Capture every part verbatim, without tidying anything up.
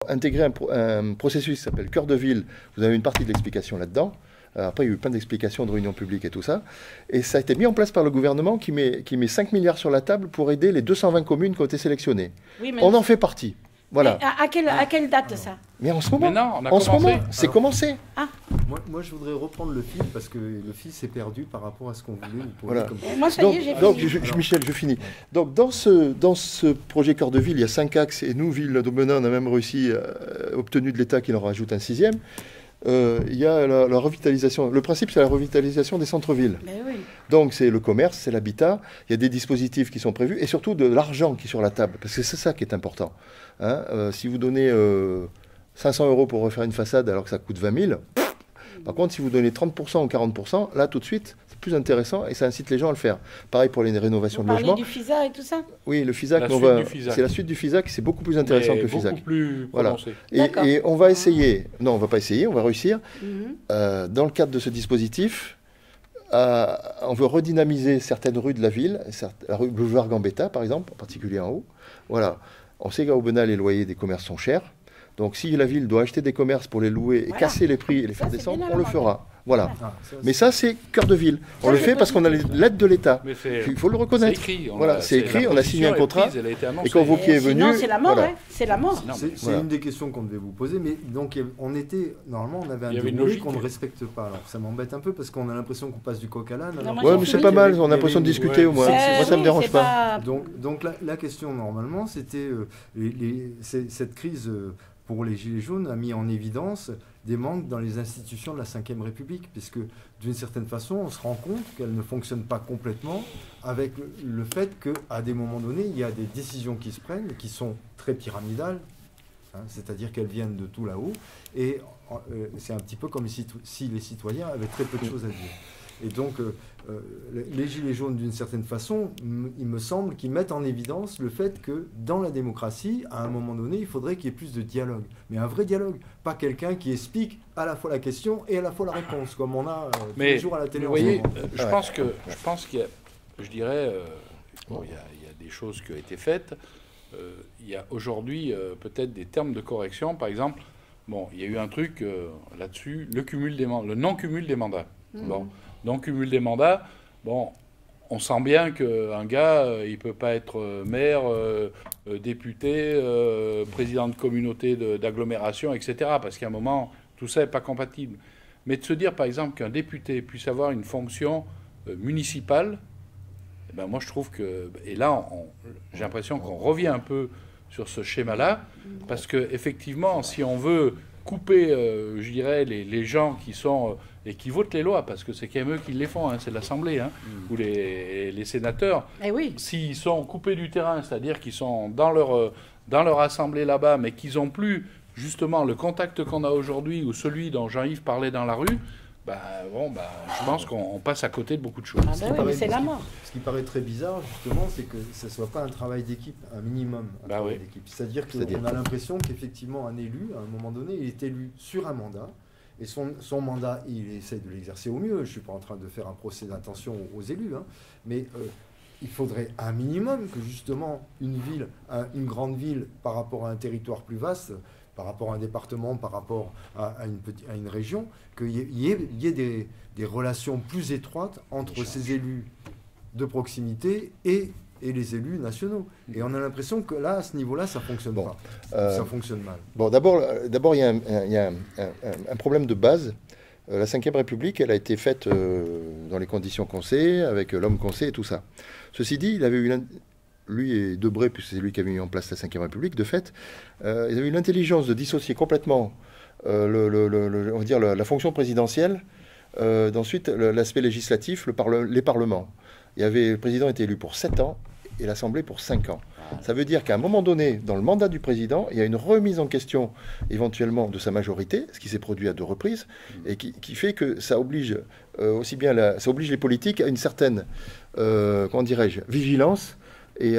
intégrer un, pro un processus qui s'appelle Cœur de Ville. Vous avez une partie de l'explication là-dedans. Après, il y a eu plein d'explications de réunions publiques et tout ça. Et ça a été mis en place par le gouvernement qui met, qui met cinq milliards sur la table pour aider les deux cent vingt communes qui ont été sélectionnées. Oui, on en fait partie. Voilà. À, à, quelle, à quelle date ça? Mais en ce moment, mais non, on a en ce moment, c'est commencé. Ah. Moi, moi, je voudrais reprendre le fil parce que le fil s'est perdu par rapport à ce qu'on voulait. Voilà. Comme... Moi, ça y est, j'ai fini. Donc, je, je, Michel, je finis. Donc, dans ce, dans ce projet Cœur de Ville, il y a cinq axes et nous, Ville d'Aubenas, on a même réussi, euh, obtenu de l'État qu'il en rajoute un sixième. Euh, il y a la, la revitalisation. Le principe, c'est la revitalisation des centres-villes. Oui. Donc, c'est le commerce, c'est l'habitat. Il y a des dispositifs qui sont prévus et surtout de l'argent qui est sur la table. Parce que c'est ça qui est important. Hein, euh, si vous donnez euh, cinq cents euros pour refaire une façade alors que ça coûte vingt mille, par contre, si vous donnez trente pour cent ou quarante pour cent, là, tout de suite, c'est plus intéressant et ça incite les gens à le faire. Pareil pour les rénovations vous de logement. Du FISA et tout ça? Oui, le FISAC, c'est la suite du FISAC, c'est beaucoup plus intéressant mais que le FISAC. Beaucoup plus voilà. Et, et on va essayer, non, on ne va pas essayer, on va réussir, mm-hmm. euh, dans le cadre de ce dispositif, euh, on veut redynamiser certaines rues de la ville, la rue Boulevard Gambetta, par exemple, en particulier en haut. Voilà. On sait qu'à Aubenas, les loyers des commerces sont chers. Donc, si la ville doit acheter des commerces pour les louer et voilà. casser les prix et les faire ça, descendre, on le fera. Voilà. Ah, ça, mais ça, c'est Cœur de Ville. On ça, le fait parce qu'on a l'aide de l'État. Il faut le reconnaître. C'est écrit. On voilà, c'est écrit. On a signé un contrat. Prise, et quand vous qui est venu... c'est la mort. Voilà. Hein, c'est la mort. C'est voilà. une des questions qu'on devait vous poser. Mais donc, on était... Normalement, on avait un déroulé qu'on ne respecte pas. Alors, ça m'embête un peu parce qu'on a l'impression qu'on passe du coq à l'âne. Ouais, mais c'est pas mal. On a l'impression de discuter au moins. Moi, ça ne me dérange pas. Donc, la question, normalement, c'était cette crise... pour les Gilets jaunes, a mis en évidence des manques dans les institutions de la cinquième République, puisque d'une certaine façon, on se rend compte qu'elles ne fonctionnent pas complètement avec le fait qu'à des moments donnés, il y a des décisions qui se prennent, qui sont très pyramidales, hein, c'est-à-dire qu'elles viennent de tout là-haut, et euh, c'est un petit peu comme si les citoyens avaient très peu de choses à dire. Et donc, euh, euh, les Gilets jaunes, d'une certaine façon, il me semble qu'ils mettent en évidence le fait que dans la démocratie, à un moment donné, il faudrait qu'il y ait plus de dialogue. Mais un vrai dialogue, pas quelqu'un qui explique à la fois la question et à la fois la réponse, comme on a euh, tous les jours à la télé. Vous voyez, euh, je, ouais. pense que, je pense qu'il y a, je dirais, euh, bon, il y a, il y a des choses qui ont été faites. Euh, il y a aujourd'hui euh, peut-être des termes de correction. Par exemple, bon, il y a eu un truc euh, là-dessus, le cumul des le non-cumul des mandats. Mmh. Bon. Donc, cumul des mandats, bon, on sent bien qu'un gars, euh, il ne peut pas être euh, maire, euh, euh, député, euh, président de communauté d'agglomération, et cetera. Parce qu'à un moment, tout ça n'est pas compatible. Mais de se dire, par exemple, qu'un député puisse avoir une fonction euh, municipale, eh ben, moi, je trouve que... Et là, j'ai l'impression qu'on revient un peu sur ce schéma-là, parce qu'effectivement, si on veut couper, euh, je dirais, les, les gens qui sont... Euh, et qui votent les lois, parce que c'est quand même eux qui les font, hein, c'est l'Assemblée, hein, mmh. ou les, les sénateurs. Eh oui. S'ils sont coupés du terrain, c'est-à-dire qu'ils sont dans leur, dans leur Assemblée là-bas, mais qu'ils n'ont plus justement le contact qu'on a aujourd'hui, ou celui dont Jean-Yves parlait dans la rue, bah, bon, bah, je pense qu'on passe à côté de beaucoup de choses. Ah bah oui, c'est la mort. Ce qui paraît très bizarre, justement, c'est que ce ne soit pas un travail d'équipe, un minimum un bah travail oui. d'équipe. C'est-à-dire qu'on a l'impression qu'effectivement, un élu, à un moment donné, il est élu sur un mandat, et son, son mandat, il essaie de l'exercer au mieux. Je ne suis pas en train de faire un procès d'intention aux élus, hein, mais euh, il faudrait un minimum que justement une ville, un, une grande ville par rapport à un territoire plus vaste, par rapport à un département, par rapport à, à, une, petite, à une région, qu'il y ait, y ait, y ait des, des relations plus étroites entre ces élus de proximité et... et les élus nationaux. Et on a l'impression que là, à ce niveau-là, ça ne fonctionne bon, pas. Euh, ça fonctionne mal. Bon, d'abord, d'abord, il y a, un, il y a un, un, un problème de base. Euh, la cinquième République, elle a été faite euh, dans les conditions qu'on sait, avec l'homme qu'on sait et tout ça. Ceci dit, il avait eu, lui et Debré, puisque c'est lui qui avait mis en place la cinquième République, de fait, euh, ils avaient eu l'intelligence de dissocier complètement euh, le, le, le, on va dire, la, la fonction présidentielle, euh, d'ensuite l'aspect législatif, le parle, les parlements. Il y avait, le président était élu pour sept ans et l'Assemblée pour cinq ans. Ça veut dire qu'à un moment donné, dans le mandat du président, il y a une remise en question éventuellement de sa majorité, ce qui s'est produit à deux reprises, et qui, qui fait que ça oblige euh, aussi bien la, ça oblige les politiques à une certaine, euh, comment dirais-je, vigilance et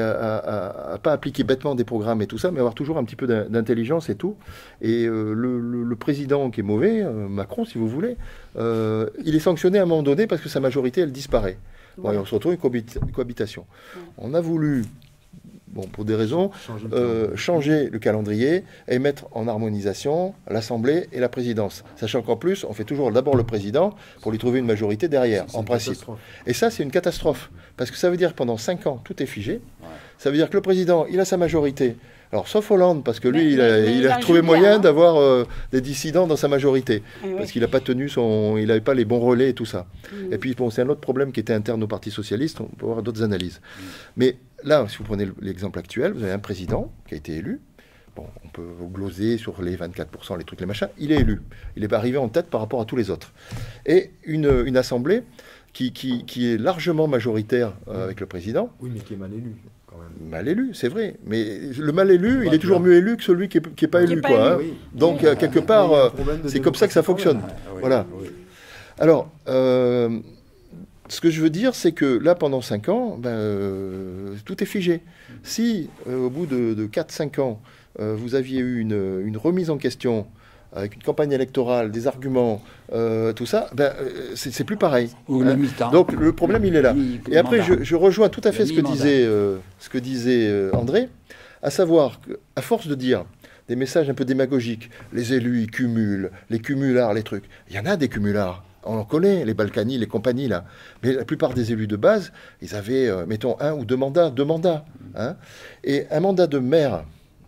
à ne pas appliquer bêtement des programmes et tout ça, mais avoir toujours un petit peu d'intelligence et tout. Et euh, le, le, le président qui est mauvais, euh, Macron si vous voulez, euh, il est sanctionné à un moment donné parce que sa majorité, elle disparaît. Bon, et on se retrouve une cohabit- cohabitation. Ouais. On a voulu bon, pour des raisons, Changer le euh, calendrier. changer le calendrier et mettre en harmonisation l'Assemblée et la présidence. Sachant qu'en plus, on fait toujours d'abord le président pour lui trouver une majorité derrière, C'est en une principe. catastrophe. Et ça, c'est une catastrophe. Parce que ça veut dire que pendant cinq ans, tout est figé. Ouais. Ça veut dire que le président, il a sa majorité. Alors, sauf Hollande, parce que lui, Mais- il a, mais- mais il il a en trouvé joue bien, moyen hein. d'avoir euh, des dissidents dans sa majorité. Eh oui. Parce qu'il n'a pas tenu son... Il n'avait pas les bons relais et tout ça. Mm. Et puis, bon, c'est un autre problème qui était interne au Parti Socialiste. On peut avoir d'autres analyses. Mais là, si vous prenez l'exemple actuel, vous avez un président qui a été élu. Bon, on peut gloser sur les vingt-quatre pour cent, les trucs, les machins. Il est élu. Il est arrivé en tête par rapport à tous les autres. Et une, une assemblée qui, qui, qui est largement majoritaire euh, avec le président. Oui, mais qui est mal élu, quand même. Mal élu, c'est vrai. Mais le mal élu, il Bah, est toujours bien. mieux élu que celui qui n'est qui est pas Qui est élu. pas Quoi, élu, hein. Oui. Donc, Oui. euh, quelque Mais part, il y a un euh, problème de c'est comme ça que ça démocratie fonctionne. quand même. Oui, Voilà. oui. Alors, euh, ce que je veux dire, c'est que là, pendant cinq ans, ben, euh, tout est figé. Si, euh, au bout de, de quatre cinq ans, euh, vous aviez eu une, une remise en question avec une campagne électorale, des arguments, euh, tout ça, ben, euh, c'est c'est plus pareil. Ou le Hein. mi-temps. Donc, le problème, il est là. Mi- Et après, mandat. je, je rejoins tout à fait Le ce que mi-mandat. disait, euh, ce que disait euh, André, à savoir qu'à force de dire des messages un peu démagogiques, les élus, ils cumulent, les cumulards, les trucs. Il y en a des cumulards. On en connaît, les Balkany, les compagnies, là. Mais la plupart des élus de base, ils avaient, euh, mettons, un ou deux mandats, deux mandats. Hein. Et un mandat de maire,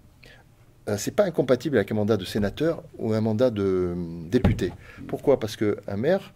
euh, c'est pas incompatible avec un mandat de sénateur ou un mandat de euh, député. Pourquoi? Parce qu'un maire,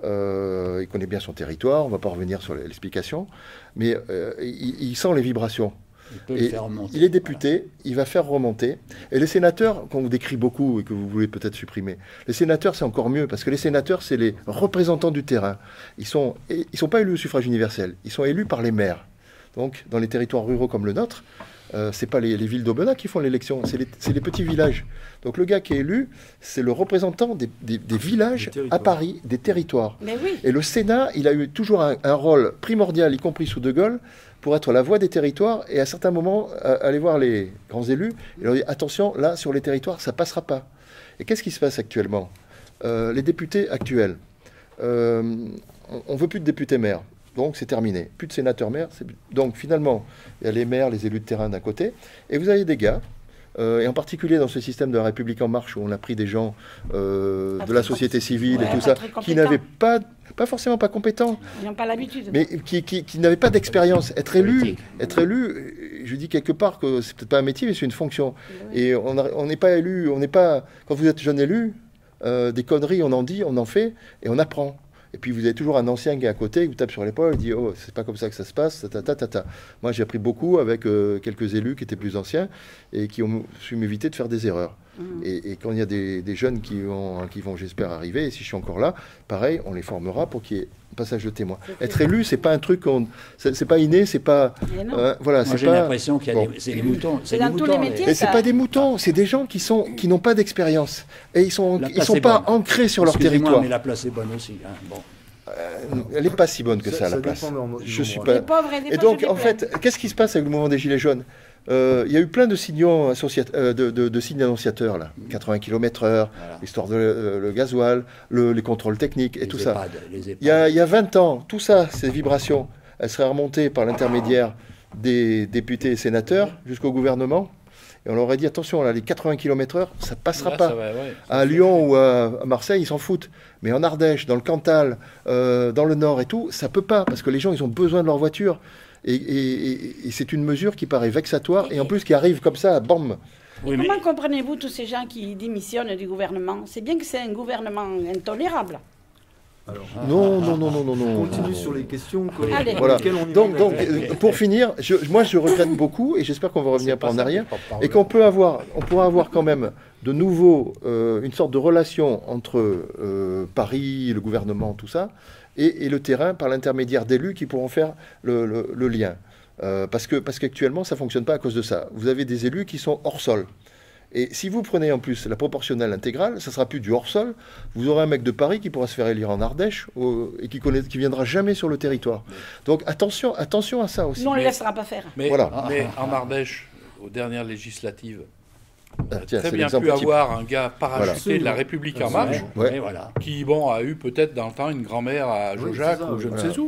euh, il connaît bien son territoire, on ne va pas revenir sur l'explication, mais euh, il, il sent les vibrations. Il peut le Et faire remonter. il est député, il va faire remonter. Et les sénateurs, qu'on vous décrit beaucoup et que vous voulez peut-être supprimer, les sénateurs, c'est encore mieux, parce que les sénateurs, c'est les représentants du terrain. Ils sont, ils sont pas élus au suffrage universel, ils sont élus par les maires. Donc, dans les territoires ruraux comme le nôtre, euh, c'est pas les, les villes d'Aubenas qui font l'élection, c'est les, c'est les petits villages. Donc, le gars qui est élu, c'est le représentant des, des- des villages Des territoires. à Paris, des territoires. Mais oui. Et le Sénat, il a eu toujours un, un rôle primordial, y compris sous De Gaulle, pour être la voix des territoires et à certains moments à- aller voir les grands élus et leur dire attention, là sur les territoires, ça passera pas. Et qu'est-ce qui se passe actuellement? Euh, Les députés actuels, euh, on ne veut plus de députés maires, donc c'est terminé. Plus de sénateurs maires. c'est- Donc finalement, il y a les maires, les élus de terrain d'un côté, et vous avez des gars. euh, et en particulier dans ce système de la République en marche où on a pris des gens euh, Pas de la très société civile ouais, et tout pas ça, très qui compétents. n'avaient pas, pas forcément pas compétents, Ils n'ont pas l'habitude. mais qui, qui, qui n'avaient pas d'expérience. Être élu, Politique. être élu, euh, je dis quelque part que c'est peut-être pas un métier, mais c'est une fonction. Oui. Et on a- on n'est pas élu, on n'est pas. Quand vous êtes jeune élu, euh, des conneries, on en dit, on en fait, et on apprend. Et puis vous avez toujours un ancien qui est à côté, qui vous tape sur l'épaule et dit oh c'est pas comme ça que ça se passe, ta, ta, ta, ta, ta. Moi j'ai appris beaucoup avec euh, quelques élus qui étaient plus anciens et qui ont su m'éviter de faire des erreurs. Mm. Et, et quand il y a des, des jeunes qui vont, qui vont j'espère arriver, et si je suis encore là, pareil, on les formera pour qu'il y ait un passage de témoin. C'est Être élu, c'est pas un truc qu'on, c'est c'est pas inné, c'est pas, Mais non. euh, voilà, Moi, c'est j'ai pas. l'impression qu'il y a bon. des, c'est des moutons. C'est des dans tous moutons, les métiers, Et c'est ça. pas des moutons, c'est des gens qui sont qui n'ont pas d'expérience et ils sont La ils place sont est pas bonne. ancrés sur leur Excusez-moi, territoire. mais la place est bonne aussi. hein. Bon. Euh, elle n'est pas si bonne que ça, Ça- la ça place. dépend de leur- Je du suis nombre. pas. Les pauvres et les Et pauvres, donc je en les fait, qu'est-ce qui se passe avec le mouvement des Gilets jaunes? Euh, Il y a eu plein de signaux associat- euh, de, de- de signes annonciateurs là, quatre-vingts kilomètres heure, Voilà. l'histoire de euh, le gasoil, le- les contrôles techniques et Les tout ça. EHPAD, les EHPAD. Il y, a, il y a vingt ans, tout ça, ces vibrations, elles seraient remontées par l'intermédiaire des députés et sénateurs jusqu'au gouvernement. Et on leur aurait dit, attention, là, les quatre-vingts kilomètres heure, ça passera Là, pas. ça va, ouais. À Lyon ou à à Marseille, ils s'en foutent. Mais en Ardèche, dans le Cantal, euh, dans le Nord et tout, ça peut pas, parce que les gens, ils ont besoin de leur voiture. Et, et- et- et c'est une mesure qui paraît vexatoire, et en plus qui arrive comme ça, bam. Oui, mais Comment comprenez-vous tous ces gens qui démissionnent du gouvernement? C'est bien que c'est un gouvernement intolérable. Alors, Non, non, non, non, non, on non. continue sur les questions que- Allez. pour Voilà. lesquelles on y Donc, va. donc euh, pour finir, je- moi je regrette beaucoup, et j'espère qu'on va revenir pas en arrière, et qu'on peut avoir, on pourra avoir quand même de nouveau euh, une sorte de relation entre euh, Paris, le gouvernement, tout ça, et, et le terrain par l'intermédiaire d'élus qui pourront faire le, le- le lien. Euh, parce que parce qu'actuellement ça fonctionne pas à cause de ça. Vous avez des élus qui sont hors sol. Et si vous prenez en plus la proportionnelle intégrale, ça sera plus du hors sol. Vous aurez un mec de Paris qui pourra se faire élire en Ardèche au- et qui connaît, qui viendra jamais sur le territoire. Donc attention, attention à ça aussi. Nous, on ne le Mais- laissera pas faire. Mais, Voilà. mais en Ardèche, aux dernières législatives, on Ah, a tiens, très c'est bien l'exemple pu type. avoir un gars parachuté Voilà. de la République en Absolument. marche, Ouais. Et voilà. qui bon, a eu peut-être dans le temps une grand-mère à Oui, Jaujac c'est ça, ou je ne voilà. sais où.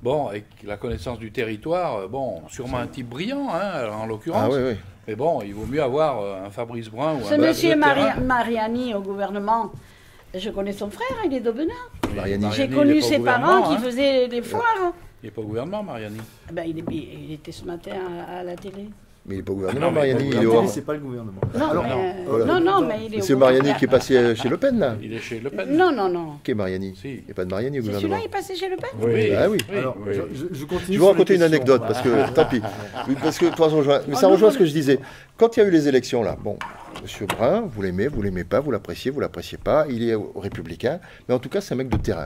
bon, avec la connaissance du territoire, euh, bon, sûrement un type brillant, hein, en l'occurrence. Ah oui, oui. Mais bon, il vaut mieux avoir euh, un Fabrice Brun ou Ce un monsieur Bernard Mari- Terrain. Mariani au gouvernement, je connais son frère, il est d'Aubenas. Mariani. J'ai il est connu pas au ses gouvernement, parents qui hein. faisaient des foires. Il n'est pas au gouvernement, Mariani. Ah ben, il, est- il était ce matin à, à la télé. Mais il n'est pas au gouvernement, Non, mais Mariani. bon, Il est La au... télé, c'est pas le gouvernement. Non, Alors, mais, non, euh, voilà. non, non, mais il est C'est au Mariani gouvernement. qui est passé chez Le Pen, là. Il est chez Le Pen. Non, non, non. Qui est Mariani? Si. Il n'y a pas de Mariani au C'est gouvernement. celui-là, il est passé chez Le Pen? Oui. Ah oui. Alors, oui. je, je- je continue. Je vais vous sur les raconter une questions. anecdote, parce que, tant pis. Oui, parce que, ça rejoint. Mais ça Oh, rejoint non, ce que je disais. Quand il y a eu les élections, là, bon, Monsieur Brun, vous l'aimez, vous l'aimez pas, vous l'appréciez, vous l'appréciez pas, il est au- républicain, mais en tout cas, c'est un mec de terrain.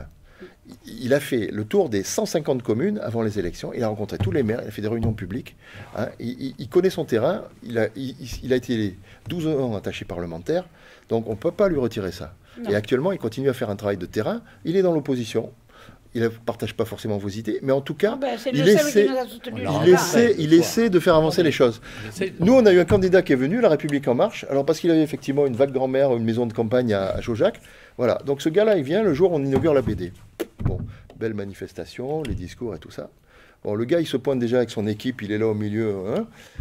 Il a fait le tour des cent cinquante communes avant les élections, il a rencontré tous les maires, il a fait des réunions publiques, hein, il, il- il connaît son terrain, il a, il, il a été douze ans attaché parlementaire, donc on ne peut pas lui retirer ça. Non. Et actuellement, il continue à faire un travail de terrain, il est dans l'opposition, il ne partage pas forcément vos idées, mais en tout cas, Ah ben, c'est il le seul essaie, qui nous a soutenus. On il l'a essaie, il essaie de faire avancer les choses. J'essaie de- Nous, on a eu un candidat qui est venu, La République En Marche, alors parce qu'il avait effectivement une vague grand-mère, une maison de campagne à, à Jaujac. Voilà, donc ce gars-là, il vient le jour où on inaugure la B D. Bon, belle manifestation, les discours et tout ça. Bon, le gars, il se pointe déjà avec son équipe, il est là au milieu. Hein.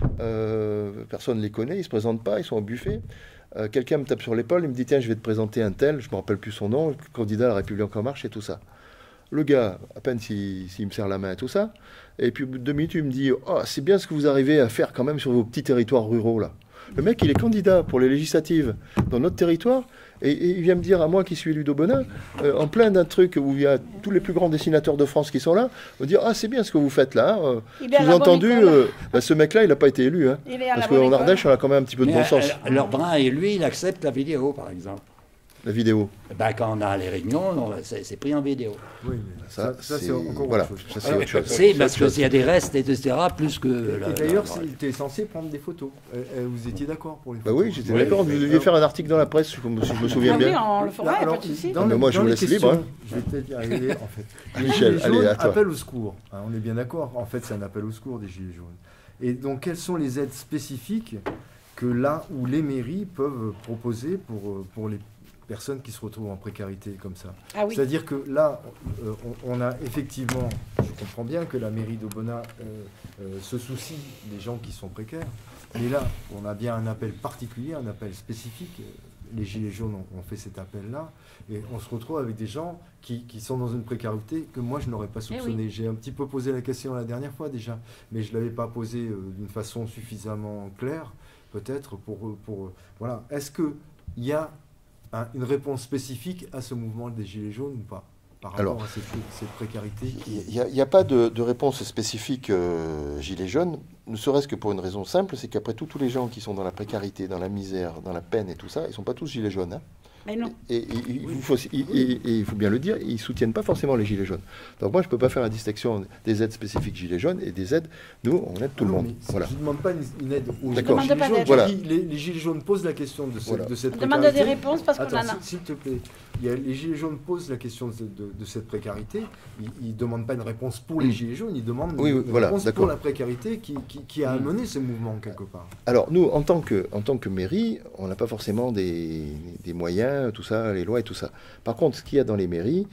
Euh, personne ne les connaît, ils ne se présentent pas, ils sont au buffet. Euh, Quelqu'un me tape sur l'épaule, il me dit, tiens, je vais te présenter un tel, je ne me rappelle plus son nom, candidat à La République En Marche et tout ça. Le gars, à peine s'il s'il me serre la main et tout ça, et puis au bout de deux minutes, il me dit, oh, c'est bien ce que vous arrivez à faire quand même sur vos petits territoires ruraux, là. Le mec, il est candidat pour les législatives dans notre territoire, et, et il vient me dire à moi qui suis élu d'Aubenas, euh, en plein d'un truc où il y a tous les plus grands dessinateurs de France qui sont là, me dire, ah, c'est bien ce que vous faites là. Hein. Il est à la Sous-entendu, bonne école. euh, bah, ce mec-là, il n'a pas été élu. Hein, Il est à la parce bonne qu'en école. Ardèche, on a quand même un petit peu de Mais, bon sens. euh, leur Brun et lui, il accepte la vidéo, par exemple. La vidéo. Ben, quand on a les réunions, on- c'est c'est pris en vidéo. Oui, mais Ça, ça, ça, c'est- c'est encore voilà, autre chose. ça, c'est Alors, autre chose. C'est C'est parce autre chose. qu'il y a des restes, et cetera, plus que... la- Et d'ailleurs, la- c'était censé prendre des photos. Euh, euh, vous étiez d'accord pour les Bah photos? oui, j'étais Oui, d'accord. mais- Vous deviez faire un article dans la presse, si je me si je me souviens Ah oui, bien. on le fera, Là, pas alors, de souci. dans Mais les- moi, je dans vous les laisse questions, libre, hein. Je vais peut-être y arriver, en fait. Les Michel, Gilets allez, jaunes à toi. appellent au secours. Hein, on est bien d'accord. En fait, c'est un appel au secours des Gilets jaunes. Et donc, quelles sont les aides spécifiques que là où les mairies peuvent proposer pour, euh, pour les personnes qui se retrouvent en précarité comme ça? Ah oui. C'est-à-dire que là, euh, on, on a effectivement, je comprends bien que la mairie d'Aubenas euh, euh, se soucie des gens qui sont précaires, mais là, on a bien un appel particulier, un appel spécifique. Les Gilets jaunes ont, ont fait cet appel-là, et on se retrouve avec des gens qui, qui sont dans une précarité que moi, je n'aurais pas soupçonné. oui. J'ai un petit peu posé la question la dernière fois déjà, mais je ne l'avais pas posée euh, d'une façon suffisamment claire, peut-être, pour... pour voilà. Est-ce qu'il y a un- une réponse spécifique à ce mouvement des Gilets jaunes ou pas, par rapport Alors, à cette, cette précarité qui est- Il n'y a, a pas de, de réponse spécifique euh, Gilets jaunes, ne serait-ce que pour une raison simple, c'est qu'après tout, tous les gens qui sont dans la précarité, dans la misère, dans la peine et tout ça, ils ne sont pas tous Gilets jaunes. Hein. Mais non. Et, et- et il faut, et- et- et il faut bien le dire, ils ne soutiennent pas forcément les Gilets jaunes. Donc moi, je ne peux pas faire la distinction des aides spécifiques Gilets jaunes et des aides, nous, on aide tout le Ah non, monde. mais Voilà. Je ne demande pas une, une aide aux D'accord. Gilets Je demande pas jaunes. d'aide. Voilà. Je dis, Les, les Gilets jaunes posent la question de, ce- Voilà. de cette On demande précarité. des réponses parce qu'on Attends, en a. s'il- s'il te plaît. Il y a, les Gilets jaunes posent la question de, de- de cette précarité. Ils ne demandent pas une réponse pour les Mm. Gilets jaunes, ils demandent Oui, oui, une voilà, réponse d'accord. pour la précarité qui, qui- qui a Mm. amené ce mouvement quelque part. Alors nous, en tant que, en tant que mairie, on n'a pas forcément des, des moyens, tout ça, les lois et tout ça. Par contre, ce qu'il y a dans les mairies,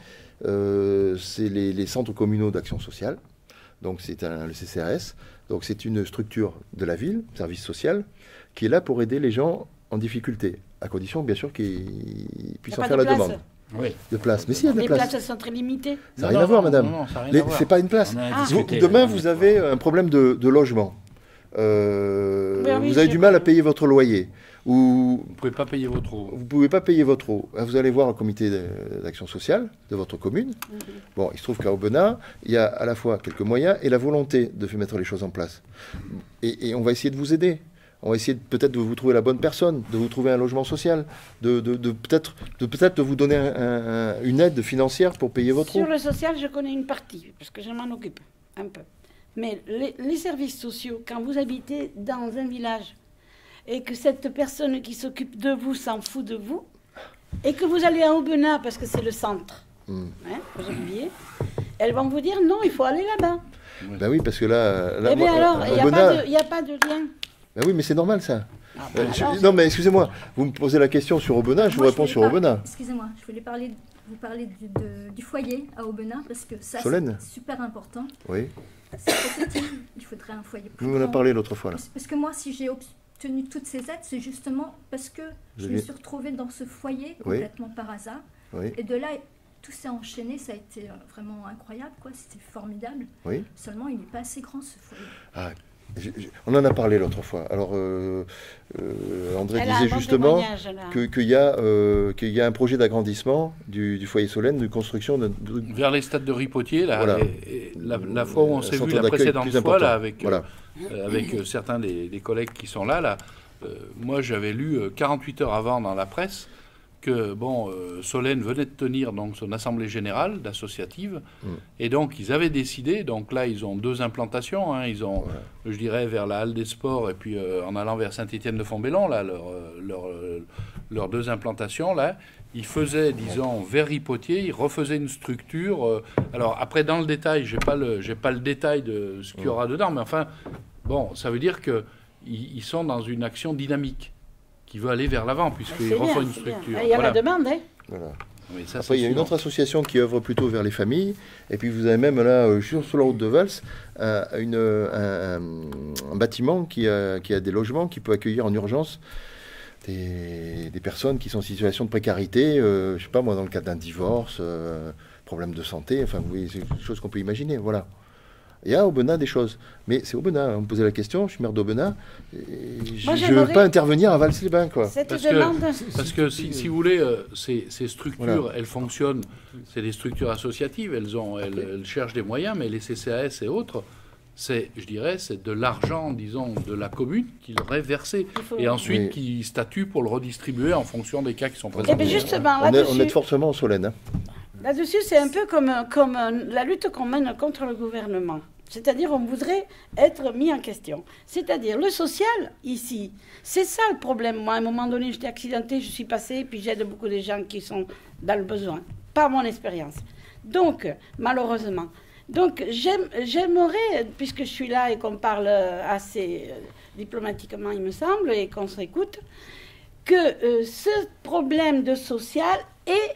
euh, c'est les, les centres communaux d'action sociale. Donc c'est un- le C C A S. Donc c'est une structure de la ville, service social, qui est là pour aider les gens en difficulté, à condition bien sûr qu'ils Il puissent n'y a en pas faire de la place. demande Oui. de place. Mais si, il y a de la Les place. places, elles sont très limitées. Ça n'a rien à voir, madame. Non, non, ça n'a rien Les- à voir. C'est pas une place. On a Ah. Vous- discuté, demain, là, vous on est- avez un problème de, de logement. Euh, Oui, oui, vous avez j'ai du mal à compris. payer votre loyer. Ou Vous ne pouvez pas payer votre eau. vous ne pouvez pas payer votre eau. Vous allez voir le comité de- d'action sociale de votre commune. Mhm. Bon, il se trouve qu'à Aubenas, il y a à la fois quelques moyens et la volonté de faire mettre les choses en place. Et, et on va essayer de vous aider. On va essayer de- peut-être de vous trouver la bonne personne, de vous trouver un logement social, de, de- de peut-être de, peut-être de vous donner un- un- un- une aide financière pour payer votre Sur eau. le social, je connais une partie, parce que je m'en occupe un peu. Mais les, les services sociaux, quand vous habitez dans un village et que cette personne qui s'occupe de vous s'en fout de vous, et que vous allez à Aubenas, parce que c'est le centre, Hmm. hein, vous oubliez, elles vont vous dire non, il faut aller là-bas. Ben oui, parce que là, là Eh bien moi, alors, à il n'y a, Aubenas- pas de- il y a pas de lien. Ben oui, mais c'est normal ça. Ah, Euh, bah, je- alors, non, mais excusez-moi, vous me posez la question sur Aubenas, je vous Moi, réponds voulais sur parler- Aubenas. Excusez-moi, je voulais parler, vous parler du, de- du foyer à Aubenas parce que ça, Solène. c'est super important. Oui, C'est trop petit, il faudrait un foyer plus vous m'en avez grand. parlé l'autre fois là. Parce, parce que moi, si j'ai obtenu toutes ces aides, c'est justement parce que Vous je avez- me suis retrouvée dans ce foyer Oui. complètement par hasard. Oui, Et de là, tout s'est enchaîné, ça a été euh, vraiment incroyable, quoi. C'était formidable. oui. Seulement, il n'est pas assez grand ce foyer. Ah, j'ai- j'ai- on en a parlé l'autre fois. Alors, euh, euh, André elle a un disait bon justement témoignage, là. que- qu'il y, a, euh, qu'il y a un projet d'agrandissement du, du foyer Solène, de construction de, de- Vers les stades de Ripotier, là, Voilà. et- et la, la fois où on un s'est centre vu la d'accueil précédente plus fois, important. là, avec, Voilà. euh, avec euh, certains des, des collègues qui sont là, là euh, moi j'avais lu euh, quarante-huit heures avant dans la presse que bon, euh, Solène venait de tenir donc son assemblée générale d'associative, Mm. et donc ils avaient décidé, donc là ils ont deux implantations, hein, ils ont, Voilà. je dirais, vers la Halle des Sports et puis euh, en allant vers Saint-Étienne-de-Fontbellon, là, leurs euh, leur, euh, leurs deux implantations, là, ils faisaient, disons, vers Ripotier, ils refaisaient une structure. euh, alors après, dans le détail, j'ai pas le, j'ai pas le détail de ce qu'il y aura dedans, mais enfin, bon, ça veut dire que ils, ils sont dans une action dynamique qui veut aller vers l'avant, puisqu'ils C'est bien, refont une c'est bien. structure. Il y a Voilà. la demande, hein. Voilà. Mais ça, Après, c'est il y a une suivant. autre association qui œuvre plutôt vers les familles. Et puis, vous avez même là, euh, sur, sur la route de Vals, un, une, un, un- un bâtiment qui a, qui a des logements qui peut accueillir en urgence des, des personnes qui sont en situation de précarité. Euh, je sais pas, moi, dans le cadre d'un divorce, euh, problème de santé. Enfin, vous voyez, c'est des choses qu'on peut imaginer. Voilà. Il y a à Aubenas des choses. Mais c'est Aubenas. On me posait la question, je suis maire d'Aubenas. et Je Moi, ne veux j'aimerais- pas intervenir à Vals-les-Bains, quoi. Cette Parce que- demande. Parce que si, si vous voulez, euh, ces, ces structures, Voilà. elles fonctionnent, c'est des structures associatives, elles, ont, elles, elles cherchent des moyens, mais les C C A S et autres, c'est, je dirais, c'est de l'argent, disons, de la commune qu'ils auraient versé. Il faut- Et ensuite, Oui. qui statuent pour le redistribuer en fonction des cas qui sont Eh présentés. bien, justement, On, est- on là-dessus, aide fortement en Solène. hein. là-dessus, c'est un peu comme, comme euh, la lutte qu'on mène contre le gouvernement. C'est-à-dire, on voudrait être mis en question. C'est-à-dire, le social, ici, c'est ça le problème. Moi, à un moment donné, j'étais accidentée, je suis passée, puis j'aide beaucoup de gens qui sont dans le besoin. Par mon expérience. Donc, malheureusement. Donc, j'aime- j'aimerais, puisque je suis là et qu'on parle assez euh, diplomatiquement, il me semble, et qu'on s'écoute, que euh, ce problème de social est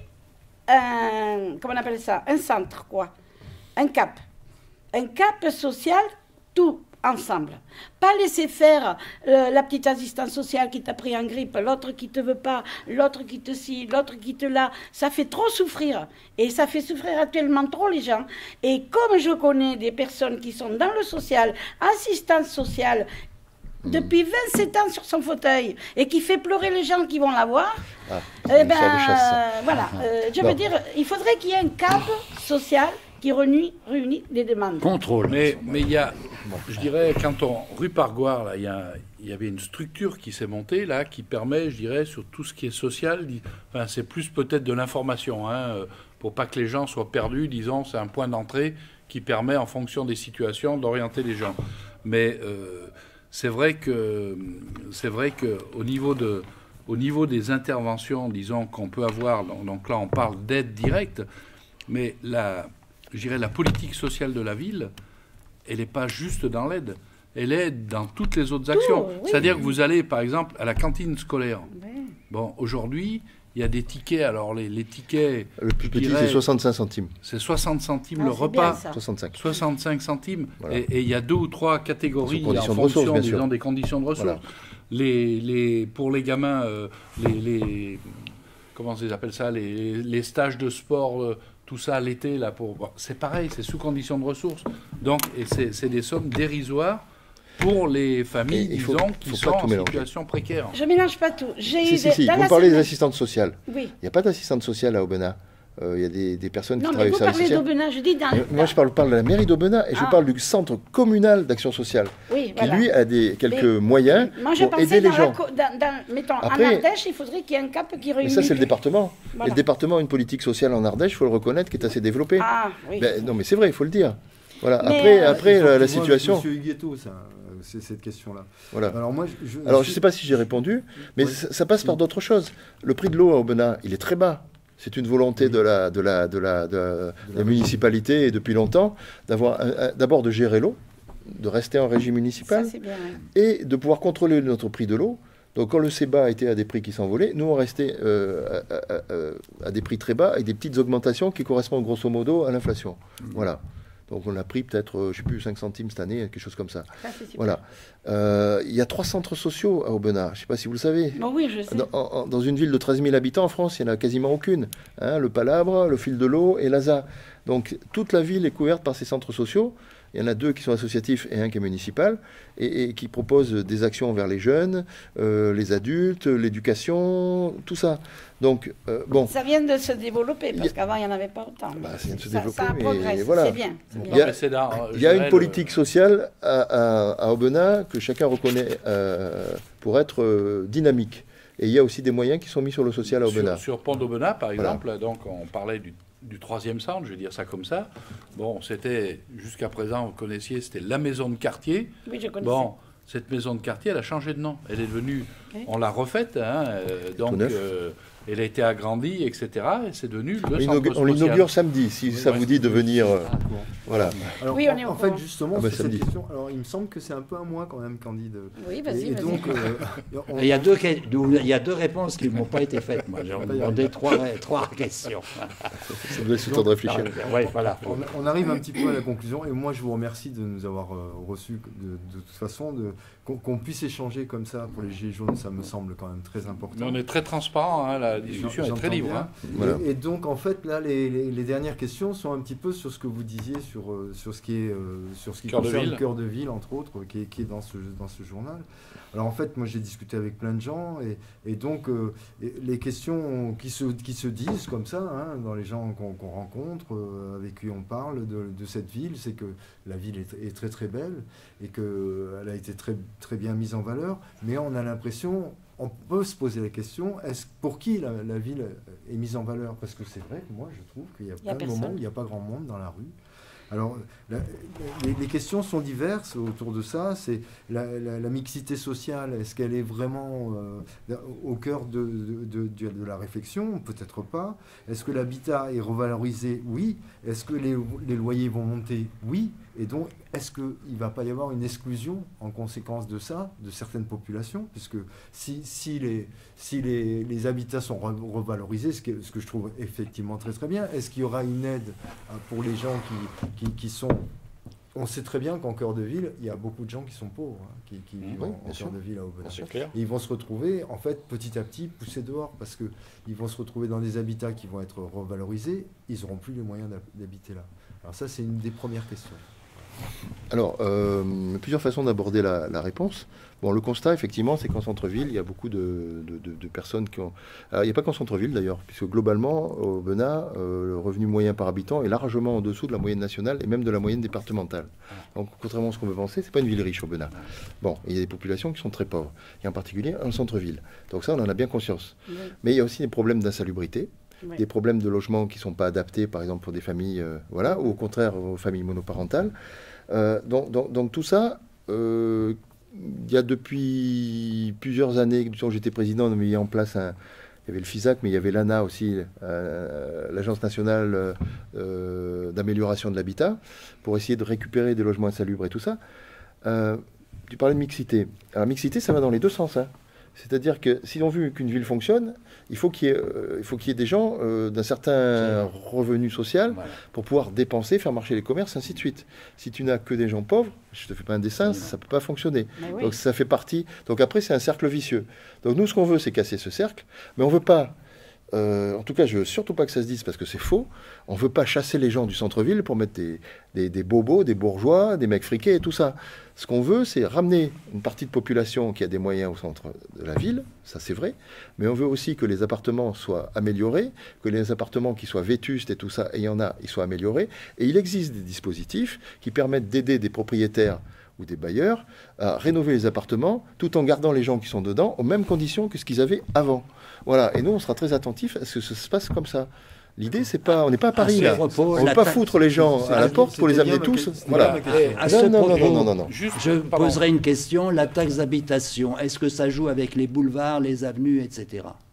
un, comment on appelle ça, un centre, quoi, un cap. Un cap social, tout ensemble. Pas laisser faire euh, la petite assistante sociale qui t'a pris en grippe, l'autre qui te veut pas, l'autre qui te ci, l'autre qui te là. Ça fait trop souffrir. Et ça fait souffrir actuellement trop les gens. Et comme je connais des personnes qui sont dans le social, assistante sociale, depuis vingt-sept ans sur son fauteuil, et qui fait pleurer les gens qui vont la voir, Ah, eh c'est une ben, histoire de chasse, ça. euh, voilà. Euh, je Bon. veux dire, il faudrait qu'il y ait un cap social qui réunit, réunit les demandes. Contrôle. Mais mais il y a, je dirais, quand on, rue Pargoire, là, il y, a- il y avait une structure qui s'est montée, là, qui permet, je dirais, sur tout ce qui est social, di- enfin, c'est plus peut-être de l'information, hein, euh, pour pas que les gens soient perdus, disons, c'est un point d'entrée qui permet, en fonction des situations, d'orienter les gens. Mais euh, c'est vrai que, c'est vrai que au niveau de, au niveau des interventions, disons, qu'on peut avoir, donc, donc là, on parle d'aide directe, mais la, je dirais, la politique sociale de la ville, elle n'est pas juste dans l'aide. Elle est dans toutes les autres actions. oui. C'est-à-dire que vous allez, par exemple, à la cantine scolaire. Ouais. Bon, aujourd'hui, il y a des tickets. Alors, les, les tickets, Le plus je petit, dirais, c'est soixante-cinq centimes. c'est soixante centimes Ah, le c'est repas. bien, ça. soixante-cinq. soixante-cinq centimes. Voilà. Et, et il y a deux ou trois catégories Sous en conditions de fonction, ressources, bien sûr. disons, des conditions de ressources. Voilà. Les, les, pour les gamins, euh, les, les- comment ils appellent ça, les, les stages de sport, euh, tout ça l'été, là, pour, bon, c'est pareil, c'est sous conditions de ressources. Donc, et c'est, c'est des sommes dérisoires pour les familles, Et il faut- disons, qui faut sont pas tout en mélanger. situation précaire. Je mélange pas tout. J'ai Si, eu si, des- si. dans Vous la parlez des semaine- assistantes sociales. Oui. Il n'y a pas d'assistante sociale à Aubenas. Euh, Il y a des, des personnes Non, qui mais travaillent vous au service parlez social. d'Aubenas, je dis dans... Euh, Moi, je parle, parle de la mairie d'Aubenas et je Ah. parle du centre communal d'action sociale, Oui, qui voilà. lui a des, quelques Mais- moyens Moi, je pour pensais aider les dans la gens. co- dans, dans- mettons, Après- en Ardèche, il faudrait qu'il y ait un cap qui Mais réunisse... ça, c'est le département. Voilà. Et le département a une politique sociale en Ardèche, il faut le reconnaître, qui est assez développée. Ah, oui. Ben, non, mais c'est vrai, il faut le dire. Voilà. Mais, Après, euh, après Il faut la, que la tu vois situation. avec Monsieur Huguetto, ça, euh, c'est cette question-là. Voilà. Alors moi, je, je- Alors, je ne sais pas si j'ai répondu, mais Ouais. ça, ça passe par d'autres choses. Le prix de l'eau à Aubenas, il est très bas. C'est une volonté de la, de la, de la, de la- de la municipalité et depuis longtemps d'avoir un- un- d'abord de gérer l'eau, de rester en régime Ça, municipal c'est bien, oui. et de pouvoir contrôler notre prix de l'eau Donc quand le C E B A était à des prix qui s'envolaient, nous on restait euh, à, à, à, à des prix très bas avec des petites augmentations qui correspondent grosso modo à l'inflation. Mmh. Voilà. Donc on a pris peut-être, je ne sais plus, cinq centimes cette année, quelque chose comme ça. Ça, c'est super. Voilà. Euh, il y a trois centres sociaux à Aubenas. Je ne sais pas si vous le savez. Bon, oui, je sais. Dans, en, dans une ville de treize mille habitants en France, il n'y en a quasiment aucune. Hein, le Palabre, le Fil de l'Eau et l'A S A. Donc toute la ville est couverte par ces centres sociaux. Il y en a deux qui sont associatifs et un qui est municipal, et, et qui proposent des actions envers les jeunes, euh, les adultes, l'éducation, tout ça. Donc, euh, bon. Ça vient de se développer, parce qu'avant, il n'y en avait pas autant. Bah, ça vient de se ça, développer, ça progresse, voilà. c'est bien. Il bien. y a, Non, mais dans, il y a une le... politique sociale à, à, à Aubenas que chacun reconnaît euh, pour être euh, dynamique. Et il y a aussi des moyens qui sont mis sur le social à Aubenas. Sur, sur Pont d'Aubenas, par exemple, voilà. Donc on parlait du du troisième centre, je vais dire ça comme ça. Bon, c'était, jusqu'à présent, vous connaissiez, c'était la maison de quartier. Oui, je connaissais. Bon, cette maison de quartier, elle a changé de nom. Elle est devenue, oui. On l'a refaite, hein, euh, donc euh, elle a été agrandie, et cetera. Et c'est devenu le centre social. On l'inaugure samedi, si oui, ça ouais, vous dit de venir. Euh, ah, bon. Voilà. Alors, oui, on est en, au en fait, justement, ah, bah, sur cette question, alors, il me semble que c'est un peu à moi quand même, Candide. Oui, vas-y, vas-y. Donc, euh, on... il, y a deux, il y a deux réponses qui ne m'ont pas été faites. Moi, j'ai demandé trois, trois questions. Ça vous laisse le temps de réfléchir. Ouais, voilà. on, on arrive un petit peu à la conclusion, et moi, je vous remercie de nous avoir euh, reçus de, de toute façon, de, qu'on, qu'on puisse échanger comme ça pour les Gilets jaunes, ça me semble quand même très important. Mais on est très transparent, hein, la discussion est très libre. Hein. Voilà. Et, et donc, en fait, là, les, les, les dernières questions sont un petit peu sur ce que vous disiez, sur, euh, sur ce qui est, euh, sur ce qui Cœur concerne de le cœur de ville, entre autres, qui est, qui est dans, ce, dans ce journal. Alors, en fait, moi, j'ai discuté avec plein de gens, et, et donc, euh, et les questions qui se, qui se disent comme ça, hein, dans les gens qu'on, qu'on rencontre, euh, avec qui on parle de, de cette ville, c'est que la ville est, est très, très belle, et qu'elle a été très, très bien mise en valeur, mais on a l'impression... On peut se poser la question, est-ce, pour qui la, la ville est mise en valeur? Parce que c'est vrai que moi, je trouve qu'il y a plein de moments où il n'y a pas grand monde dans la rue. Alors, la, les, les questions sont diverses autour de ça. C'est la, la, la mixité sociale, est-ce qu'elle est vraiment euh, au cœur de, de, de, de la réflexion? Peut-être pas. Est-ce que l'habitat est revalorisé? Oui. Est-ce que les, les loyers vont monter? Oui. Et donc, est-ce qu'il ne va pas y avoir une exclusion en conséquence de ça, de certaines populations? Puisque si, si, les, si les, les habitats sont revalorisés, ce que, ce que je trouve effectivement très très bien, est-ce qu'il y aura une aide pour les gens qui, qui, qui sont... On sait très bien qu'en cœur de ville, il y a beaucoup de gens qui sont pauvres, hein, qui, qui vivent oui, en, en cœur de ville à Aubenas. Et ils vont se retrouver, en fait, petit à petit, poussés dehors, parce qu'ils vont se retrouver dans des habitats qui vont être revalorisés, ils n'auront plus les moyens d'habiter là. Alors ça, c'est une des premières questions. Alors, euh, plusieurs façons d'aborder la, la réponse. Bon, le constat, effectivement, c'est qu'en centre-ville, il y a beaucoup de, de, de, de personnes qui ont... Alors, il n'y a pas qu'en centre-ville, d'ailleurs, puisque globalement, au Aubenas, euh, le revenu moyen par habitant est largement en dessous de la moyenne nationale et même de la moyenne départementale. Donc, contrairement à ce qu'on peut penser, c'est pas une ville riche, Aubenas. Bon, il y a des populations qui sont très pauvres, et en particulier en centre-ville. Donc ça, on en a bien conscience. Oui. Mais il y a aussi des problèmes d'insalubrité, oui. des problèmes de logement qui ne sont pas adaptés, par exemple, pour des familles, euh, voilà, ou au contraire, aux familles monoparentales. Euh, donc, donc, donc tout ça, euh, il y a depuis plusieurs années, quand j'étais président, on a mis en place un... Il y avait le FISAC, mais il y avait l'A N A aussi, euh, l'Agence nationale euh, d'amélioration de l'habitat, pour essayer de récupérer des logements insalubres et tout ça. Euh, tu parlais de mixité. Alors, mixité, ça va dans les deux sens, hein. C'est-à-dire que si on veut qu'une ville fonctionne, il faut qu'il y ait, euh, il faut qu'il y ait des gens euh, d'un certain revenu social voilà. pour pouvoir dépenser, faire marcher les commerces, ainsi de suite. Si tu n'as que des gens pauvres, je ne te fais pas un dessin, ça ne peut pas fonctionner. Oui. Donc ça fait partie. Donc après, c'est un cercle vicieux. Donc nous, ce qu'on veut, c'est casser ce cercle, mais on ne veut pas... Euh, en tout cas, je ne veux surtout pas que ça se dise parce que c'est faux. On ne veut pas chasser les gens du centre-ville pour mettre des, des, des bobos, des bourgeois, des mecs friqués et tout ça. Ce qu'on veut, c'est ramener une partie de population qui a des moyens au centre de la ville, ça c'est vrai, mais on veut aussi que les appartements soient améliorés, que les appartements qui soient vétustes et tout ça, et il y en a, ils soient améliorés. Et il existe des dispositifs qui permettent d'aider des propriétaires ou des bailleurs à rénover les appartements tout en gardant les gens qui sont dedans aux mêmes conditions que ce qu'ils avaient avant. Voilà, et nous, on sera très attentifs à ce que ça se passe comme ça. L'idée, c'est pas, on n'est pas à Paris, là. On ne veut pas foutre les gens à la porte pour les amener tous. Voilà. À ce propos, non, non, non. Je poserai une question. La taxe d'habitation, est-ce que ça joue avec les boulevards, les avenues, et cetera?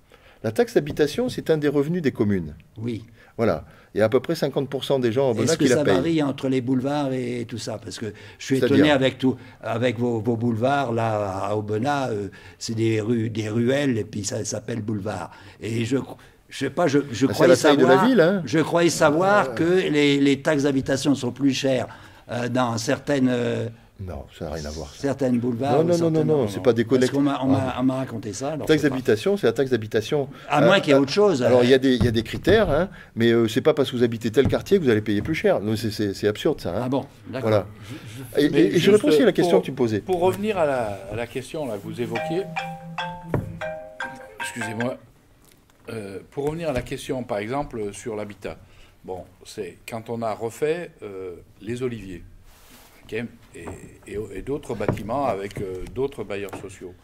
La taxe d'habitation, c'est un des revenus des communes. Oui. Voilà. Il y a à peu près cinquante pour cent des gens à Aubenas Est-ce que qui la ça payent. varie entre les boulevards et tout ça? Parce que je suis C'est-à-dire étonné avec, tout, avec vos, vos boulevards, là, à Aubenas, euh, c'est des, rues, des ruelles, et puis ça s'appelle boulevard. Et je... Je sais pas, je, je Ah, croyais c'est la taille savoir, de la ville, hein. je croyais savoir que les, les taxes d'habitation sont plus chères euh, dans certaines, euh, Non, ça n'a rien à voir. ça. certaines boulevards. Non, ou non, non, certaines- non, non, c'est pas des Parce collectes. qu'on m'a on m'a- Ah. on m'a raconté ça. alors La taxe je sais pas. d'habitation, c'est la taxe d'habitation. À moins Euh, qu'il y ait autre chose. Alors, il y, a euh, des, il y a des critères, hein, mais euh, c'est pas parce que vous habitez tel quartier que vous allez payer plus cher. Non, c'est- C'est c'est absurde, ça. hein. Ah bon, d'accord. Voilà. Et, Mais et- et je juste réponds aussi à la question pour- que tu me posais. Pour revenir à la, à la question là, que vous évoquiez, excusez-moi, Euh, pour revenir à la question, par exemple, sur l'habitat. Bon, c'est quand on a refait euh, les oliviers, ok, et, et- et d'autres bâtiments avec euh, d'autres bailleurs sociaux.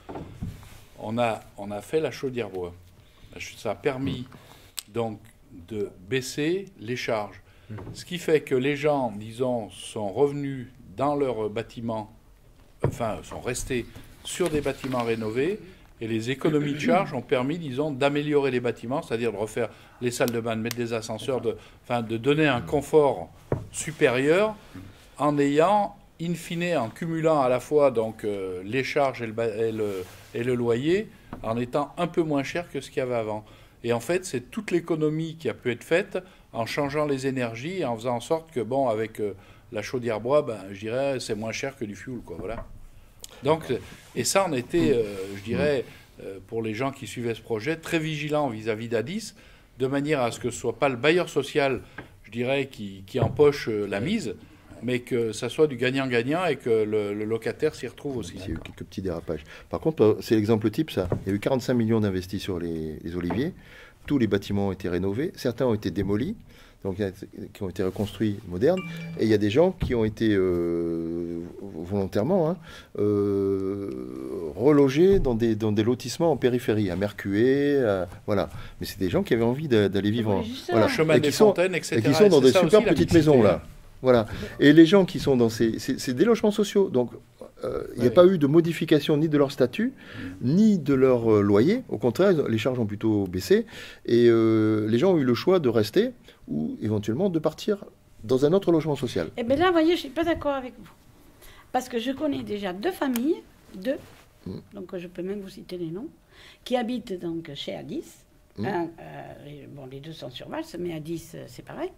On a, on a fait la chaudière bois. Ça a permis donc de baisser les charges. Ce qui fait que les gens, disons, sont revenus dans leurs bâtiments, enfin, sont restés sur des bâtiments rénovés, et les économies de charges ont permis, disons, d'améliorer les bâtiments, c'est-à-dire de refaire les salles de bain, de mettre des ascenseurs, de, enfin, de donner un confort supérieur en ayant, in fine, en cumulant à la fois donc, euh, les charges et le, ba- et, le, et le loyer, en étant un peu moins cher que ce qu'il y avait avant. Et en fait, c'est toute l'économie qui a pu être faite en changeant les énergies et en faisant en sorte que, bon, avec euh, la chaudière bois, ben, je dirais, c'est moins cher que du fioul, quoi, voilà. Donc, et ça, on était, euh, je dirais, euh, pour les gens qui suivaient ce projet, très vigilants vis-à-vis d'Addis, de manière à ce que ce ne soit pas le bailleur social, je dirais, qui, qui empoche euh, la mise, mais que ça soit du gagnant-gagnant et que le, le locataire s'y retrouve aussi. Il y a eu quelques petits dérapages. Par contre, euh, c'est l'exemple type, ça. Il y a eu quarante-cinq millions d'investis sur les, les oliviers. Tous les bâtiments ont été rénovés. Certains ont été démolis, donc qui ont été reconstruits modernes. Et il y a des gens qui ont été euh, volontairement hein, euh, relogés dans des, dans des lotissements en périphérie, à Mercué, à- voilà. Mais c'est des gens qui avaient envie d'a- d'aller vivre en... Oui, juste ça. Voilà. Chemin Et des qui sont, Fontaines, et cetera. et qui sont dans Et des c'est ça super aussi, la petites mixité. maisons, là. Voilà. Et les gens qui sont dans ces... C'est c'est des logements sociaux. Donc, euh, il n'y a Ouais. pas eu de modification ni de leur statut, ni de leur euh, loyer. Au contraire, les charges ont plutôt baissé. Et euh, les gens ont eu le choix de rester ou éventuellement de partir dans un autre logement social. Eh bien là, vous voyez, je ne suis pas d'accord avec vous. Parce que je connais déjà deux familles, deux, Mm. donc je peux même vous citer les noms, qui habitent donc chez Addis. Mm. Un, euh, et bon, les deux sont sur Valls, mais Addis, euh, c'est pareil.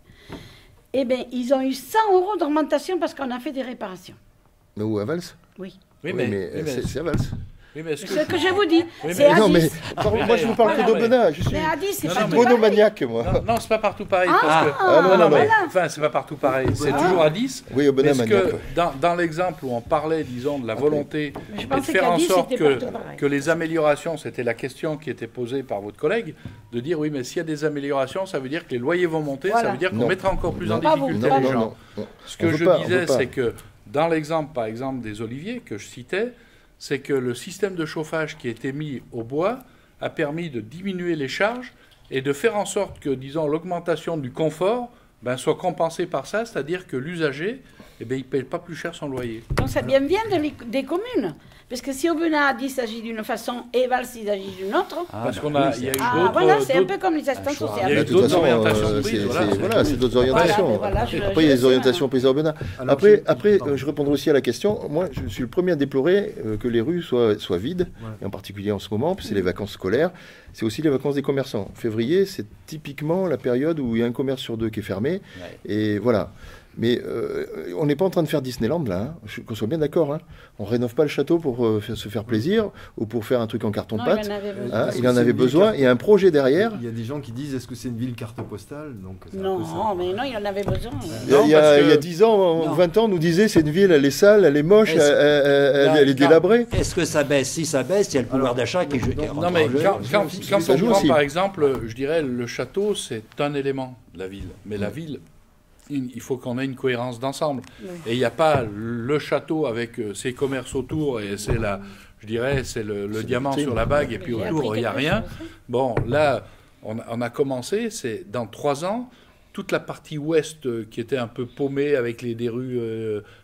Eh bien, ils ont eu cent euros d'augmentation parce qu'on a fait des réparations. Mais où, à Valls? Oui. Oui, Oui, mais, mais, oui, mais- c'est c'est à Valls. oui, mais est-ce C'est ce que je vous dis. mais- c'est Non, Addis. mais par- moi, je vous parle que Non, mais- d'Aubenas. Je suis, Mais Addis, c'est Non, pas non, tout mais- pareil. monomaniaque, moi. Non, non, c'est pas partout pareil. Ah, parce que... Ah, non, non, non. mais- voilà. Enfin, c'est pas partout pareil. C'est Ah. toujours à dix. Oui, Aubenas Parce maniaque. que dans, dans l'exemple où on parlait, disons, de la Après. volonté Mais je et de pensais faire en qu'Addis, sorte c'était que, partout pareil. que les améliorations, c'était la question qui était posée par votre collègue, de dire oui, mais s'il y a des améliorations, ça veut dire que les loyers vont monter, Voilà. ça veut dire qu'on Non. mettra encore plus Non. en Pas vous, difficulté pas les vous. gens. non, non. Ce On que veut je pas, on disais, veut pas. c'est que dans l'exemple, par exemple, des oliviers que je citais, c'est que le système de chauffage qui a été mis au bois a permis de diminuer les charges et de faire en sorte que, disons, l'augmentation du confort ben, soit compensée par ça, c'est-à-dire que l'usager, eh ben, il ne paye pas plus cher son loyer. Donc ça vient bien de les- des communes. Parce que si Aubenas Addis s'agit d'une façon et Valls il s'agit d'une autre, Ah, Parce bah qu'on a, oui, il y a eu c'est- ah, d'autres... voilà, c'est un d'autres- peu comme les assistantes choix. sociales. Il y a eu De toute d'autres façon, orientations euh, prises, c'est voilà, c'est- c'est- voilà, c'est d'autres orientations. Voilà, voilà, je- Après, il y a je les sais orientations maintenant. prises à Aubenas. Alors, Après, j'ai- après pardon. euh, je répondrai aussi à la question. Moi, je suis le premier à déplorer euh, que les rues soient, soient vides, Ouais. et en particulier en ce moment, puis c'est les vacances scolaires. C'est aussi les vacances des commerçants. Février, c'est typiquement la période où il y a un commerce sur deux qui est fermé. Ouais. Et voilà. Mais euh, on n'est pas en train de faire Disneyland, là. Hein. Je- Qu'on soit bien d'accord. Hein. On rénove pas le château pour euh, faire- se faire plaisir ou pour faire un truc en Non, carton-pâte. il en avait besoin. Hein, Est-ce il que en c'est avait une ville besoin. carte- Il y a un projet derrière. Il y a des gens qui disent est-ce que c'est une ville carte postale donc c'est un peu ça. Non, mais non, il en avait besoin. Il y a, Non, il y a- parce que- il y a dix ans, Non. vingt ans, on nous disait c'est une ville, elle est sale, elle est moche, elle, Est-ce- elle- elle- Non, elle est non. délabrée. Est-ce que ça baisse? Si ça baisse, il y a le pouvoir Alors, d'achat qui, qui non, rentre Non, mais en jeu. quand, quand- aussi. quand Ça on joue prend, aussi. par exemple, je dirais, le château, c'est un élément de la ville. Mais la ville, il il faut qu'on ait une cohérence d'ensemble. Oui. Et il n'y a pas le château avec euh, ses commerces autour, et c'est la, je dirais, c'est le, le C'est diamant le thème. sur la bague, et puis J'ai autour, appris il n'y a quelque rien. chose. Bon, là, on, a- on a commencé, c'est dans trois ans, toute la partie ouest euh, qui était un peu paumée avec les, des rues euh,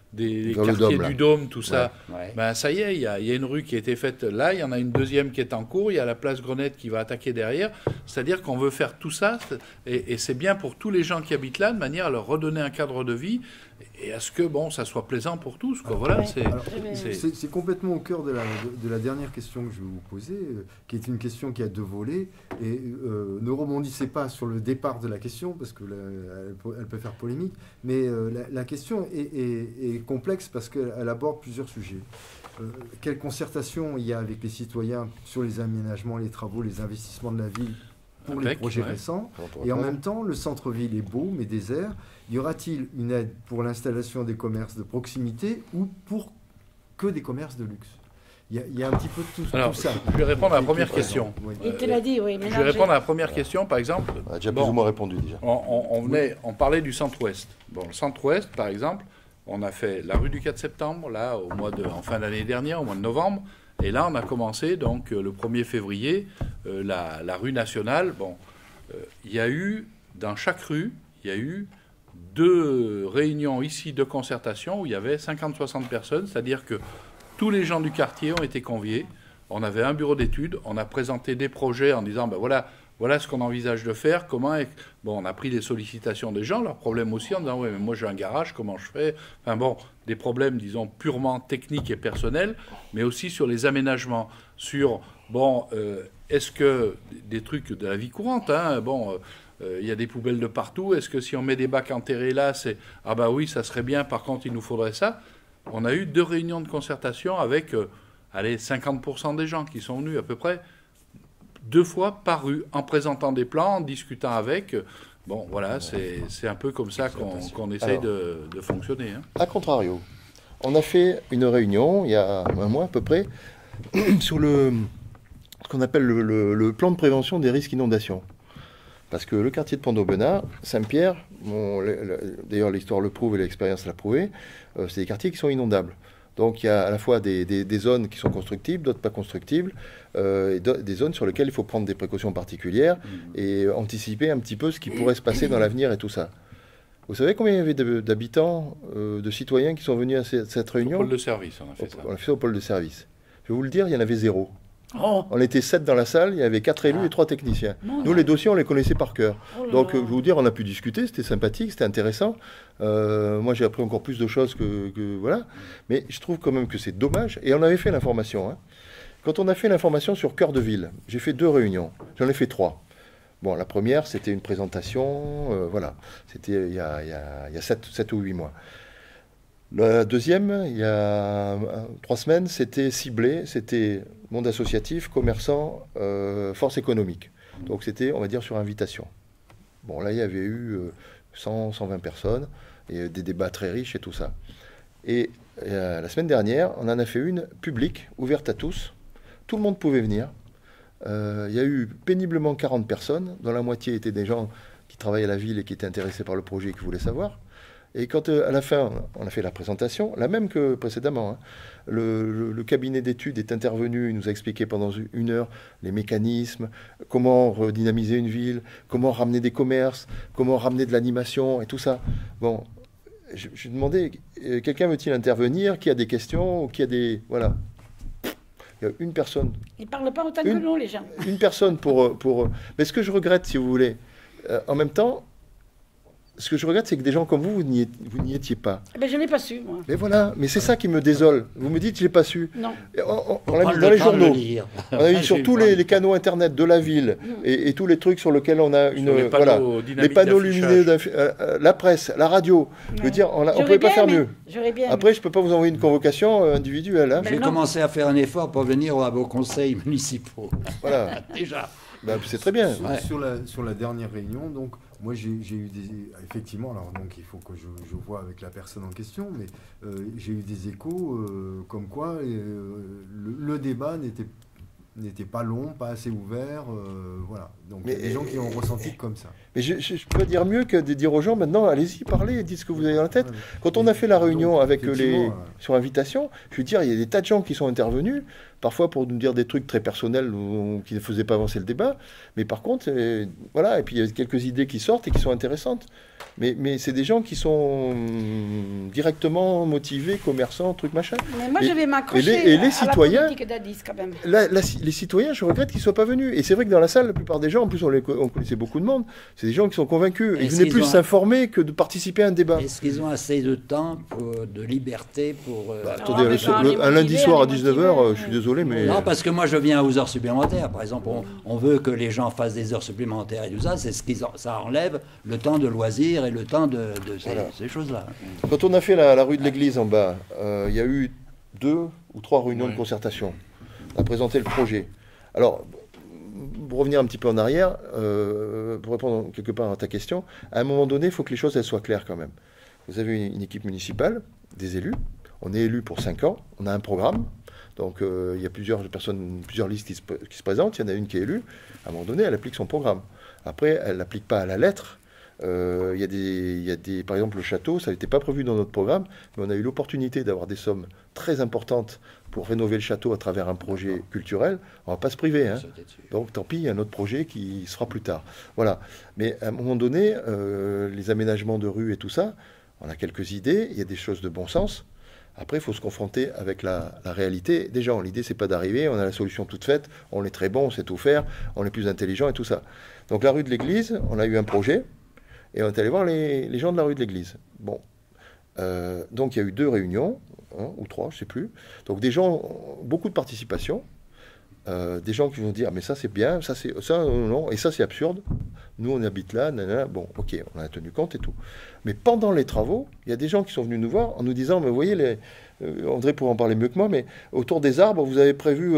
des Vers le quartiers Dôme, là. du Dôme, tout ça. Ouais. Ben, ça y est, il y, a- il y a une rue qui a été faite là, il y en a une deuxième qui est en cours, il y a la place Grenette qui va attaquer derrière. C'est-à-dire qu'on veut faire tout ça, c'est- et, et c'est bien pour tous les gens qui habitent là, de manière à leur redonner un cadre de vie, et à ce que bon, ça soit plaisant pour tous. Quoi. Voilà, Ouais. c'est... Alors, c'est- C'est c'est complètement au cœur de la, de, de la dernière question que je vais vous poser, euh, qui est une question qui a deux volets. Et euh, ne rebondissez pas sur le départ de la question, parce que la- elle, peut- elle peut faire polémique. Mais euh, la, la question est, est- est complexe parce qu'elle aborde plusieurs sujets. Euh, quelle concertation il y a avec les citoyens sur les aménagements, les travaux, les investissements de la ville pour les Avec, projets ouais. récents? Quand on Et en répond. même temps, le centre-ville est beau, mais désert. Y aura-t-il une aide pour l'installation des commerces de proximité ou pour que des commerces de luxe? Il y, a- il y a un petit peu de tout, Alors, tout ça. je vais répondre à la Qui- première qui- question. Oui. Il te l'a dit, oui. Je mélangé. vais répondre à la première question, par exemple. On a déjà Bon. plus ou moins répondu déjà. On, on- on venait, on parlait du centre-ouest. Bon, le centre-ouest, par exemple, on a fait la rue du quatre septembre, là, au mois de, en fin d'année dernière, au mois de novembre. Et là, on a commencé, donc, euh, le premier février, euh, la, la rue nationale. Bon, euh, il y a eu, dans chaque rue, il y a eu deux réunions ici de concertation où il y avait cinquante à soixante personnes, c'est-à-dire que tous les gens du quartier ont été conviés. On avait un bureau d'études, on a présenté des projets en disant, ben voilà, voilà ce qu'on envisage de faire, comment... est- Bon, on a pris les sollicitations des gens, leurs problèmes aussi, en disant, oui, mais moi j'ai un garage, comment je fais? Enfin bon, des problèmes, disons, purement techniques et personnels, mais aussi sur les aménagements, sur, bon, euh, est-ce que... Des trucs de la vie courante, hein, bon... euh, euh, il y a des poubelles de partout. Est-ce que si on met des bacs enterrés là, c'est ah bah oui, ça serait bien. Par contre, il nous faudrait ça. On a eu deux réunions de concertation avec, euh, allez, cinquante pour cent des gens qui sont venus à peu près deux fois par rue, en présentant des plans, en discutant avec. Bon, voilà, c'est c'est un peu comme ça qu'on qu'on essaye Alors. de, de fonctionner. Hein. A contrario, on a fait une réunion il y a un mois à peu près sur le, ce qu'on appelle le, le- le plan de prévention des risques d'inondation. Parce que le quartier de Pont-d'Aubenas, Saint-Pierre, bon, le- le- d'ailleurs l'histoire le prouve et l'expérience l'a prouvé, euh, c'est des quartiers qui sont inondables. Donc il y a à la fois des, des- des zones qui sont constructibles, d'autres pas constructibles, euh, et do- des zones sur lesquelles il faut prendre des précautions particulières et anticiper un petit peu ce qui pourrait se passer dans l'avenir et tout ça. Vous savez combien il y avait de- d'habitants, euh, de citoyens qui sont venus à cette, cette Au réunion? pôle de service, on a fait Au- ça. On a fait ça au pôle de service. Je vais vous le dire, il y en avait zéro. Oh, On était sept dans la salle, il y avait quatre élus et trois techniciens. mon Nous, Dieu. les dossiers, on les connaissait par cœur. Oh là Donc, là. euh, je vais vous dire, on a pu discuter, c'était sympathique, c'était intéressant. Euh, moi, j'ai appris encore plus de choses que, que- Voilà. Mais je trouve quand même que c'est dommage. Et on avait fait l'information. Hein. Quand on a fait l'information sur Cœur de Ville, j'ai fait deux réunions. J'en ai fait trois. Bon, la première, c'était une présentation. euh, voilà. C'était il y a, il y a, il y a sept, sept ou huit mois. La deuxième, il y a euh, trois semaines, c'était ciblé, c'était monde associatif, commerçant, euh, force économique. Donc c'était, on va dire, sur invitation. Bon, là, il y avait eu euh, cent, cent vingt personnes, et des débats très riches et tout ça. Et euh, la semaine dernière, on en a fait une publique, ouverte à tous. Tout le monde pouvait venir. Euh, il y a eu péniblement quarante personnes, dont la moitié étaient des gens qui travaillaient à la ville et qui étaient intéressés par le projet et qui voulaient savoir. Et quand euh, à la fin, on a fait la présentation, la même que précédemment, hein, le, le- le cabinet d'études est intervenu, il nous a expliqué pendant une heure les mécanismes, comment redynamiser une ville, comment ramener des commerces, comment ramener de l'animation et tout ça. Bon, je, je demandais, euh, quelqu'un veut-il intervenir, qui a des questions ou qui a des... Voilà. Il y a une personne, Ils ne parlent pas autant que Une- nous, les gens. une personne pour... euh, pour euh, mais ce que je regrette, si vous voulez, euh, en même temps, ce que je regrette, c'est que des gens comme vous, vous n'y ét- vous n'y étiez pas. Eh ben, je ne l'ai pas su, moi. Mais voilà, mais c'est ça qui me désole. Vous me dites, je l'ai pas su. Non. Et On, on- on Faut l'a prendre mis dans le les temps de le journaux. lire. On a mis J'ai sur eu tous le les, temps. les canaux internet de la ville et, et tous les trucs sur lesquels on a une Sur les panneaux voilà, dynamiques les panneaux d'affichage. lumineux, d'affi- euh, euh, la presse, la radio. Je veux Ouais. dire, on ne J'aurais pouvait pas bien faire aimé. mieux. J'aurais bien. Après, je peux pas vous envoyer une convocation euh, individuelle. Hein. Ben J'ai non. commencé à faire un effort pour venir à vos conseils municipaux. Voilà, Déjà. Bah, c'est très bien. Sur, Ouais. sur la, sur la dernière réunion, donc, moi j'ai j'ai eu des. Effectivement, alors donc il faut que je, je vois avec la personne en question, mais euh, j'ai eu des échos euh, comme quoi euh, le, le débat n'était n'était pas long, pas assez ouvert, euh, voilà. Donc il y a Mais- des gens qui ont ressenti comme ça. Mais je, je, je peux dire mieux que de dire aux gens maintenant, allez-y, parlez, dites ce que vous avez dans la tête. Ouais, Quand on a fait la donc, réunion avec les effectivement, euh, sur invitation, je veux dire, il y a des tas de gens qui sont intervenus. parfois pour nous dire des trucs très personnels ou, qui ne faisaient pas avancer le débat. Mais par contre, euh, voilà, et puis il y a quelques idées qui sortent et qui sont intéressantes. Mais, mais c'est des gens qui sont hum, directement motivés, commerçants, trucs machin. Mais moi, Et- je vais et m'accrocher les- et les à citoyens- la politique d'Addis, quand même. Là, là, les citoyens, je regrette qu'ils ne soient pas venus. Et c'est vrai que dans la salle, la plupart des gens, en plus on, les, co- on connaissait beaucoup de monde, c'est des gens qui sont convaincus. Ils Est-ce venaient qu'ils plus ont- s'informer que de participer à un débat. Est-ce qu'ils ont assez de temps, pour, de liberté pour... euh, Bah, Ah, attendez, mais le- quand le- on est un lundi motivé, soir on à est dix-neuf heures, motivé. euh, je suis désolé, mais... Non, parce que moi je viens aux heures supplémentaires. Par exemple, on, on veut que les gens fassent des heures supplémentaires et tout ça. C'est ce qui ça enlève le temps de loisirs et le temps de, de ces, Voilà. ces choses-là. Quand on a fait la, la rue de l'église en bas, euh, il y a eu deux ou trois réunions Oui. de concertation. On a présenté le projet. Alors, pour revenir un petit peu en arrière, euh, pour répondre quelque part à ta question, à un moment donné, il faut que les choses elles soient claires quand même. Vous avez une, une équipe municipale, des élus. On est élus pour cinq ans. On a un programme. Donc, euh, il y a plusieurs personnes, plusieurs listes qui se, qui se présentent. Il y en a une qui est élue. À un moment donné, elle applique son programme. Après, elle l'applique pas à la lettre. Euh, il y a des, il y a des, par exemple, le château, ça n'était pas prévu dans notre programme, mais on a eu l'opportunité d'avoir des sommes très importantes pour rénover le château à travers un projet culturel. On ne va pas se priver, hein. Donc tant pis, il y a un autre projet qui se fera plus tard. Voilà. Mais à un moment donné, euh, les aménagements de rue et tout ça, on a quelques idées, il y a des choses de bon sens. Après, il faut se confronter avec la, la réalité des gens. L'idée, c'est pas d'arriver, on a la solution toute faite, on est très bon, on sait tout faire, on est plus intelligent et tout ça. Donc la rue de l'église, on a eu un projet. Et on est allé voir les, les gens de la rue de l'église. Bon. Euh, donc il y a eu deux réunions, hein, ou trois, je ne sais plus. Donc des gens, beaucoup de participation. Euh, des gens qui vont dire, mais ça c'est bien, ça c'est ça, non, non, et ça c'est absurde. Nous on habite là, nanana. Bon, ok, on en a tenu compte et tout. Mais pendant les travaux, il y a des gens qui sont venus nous voir en nous disant, mais vous voyez, les, euh, André pourrait en parler mieux que moi, mais autour des arbres, vous avez prévu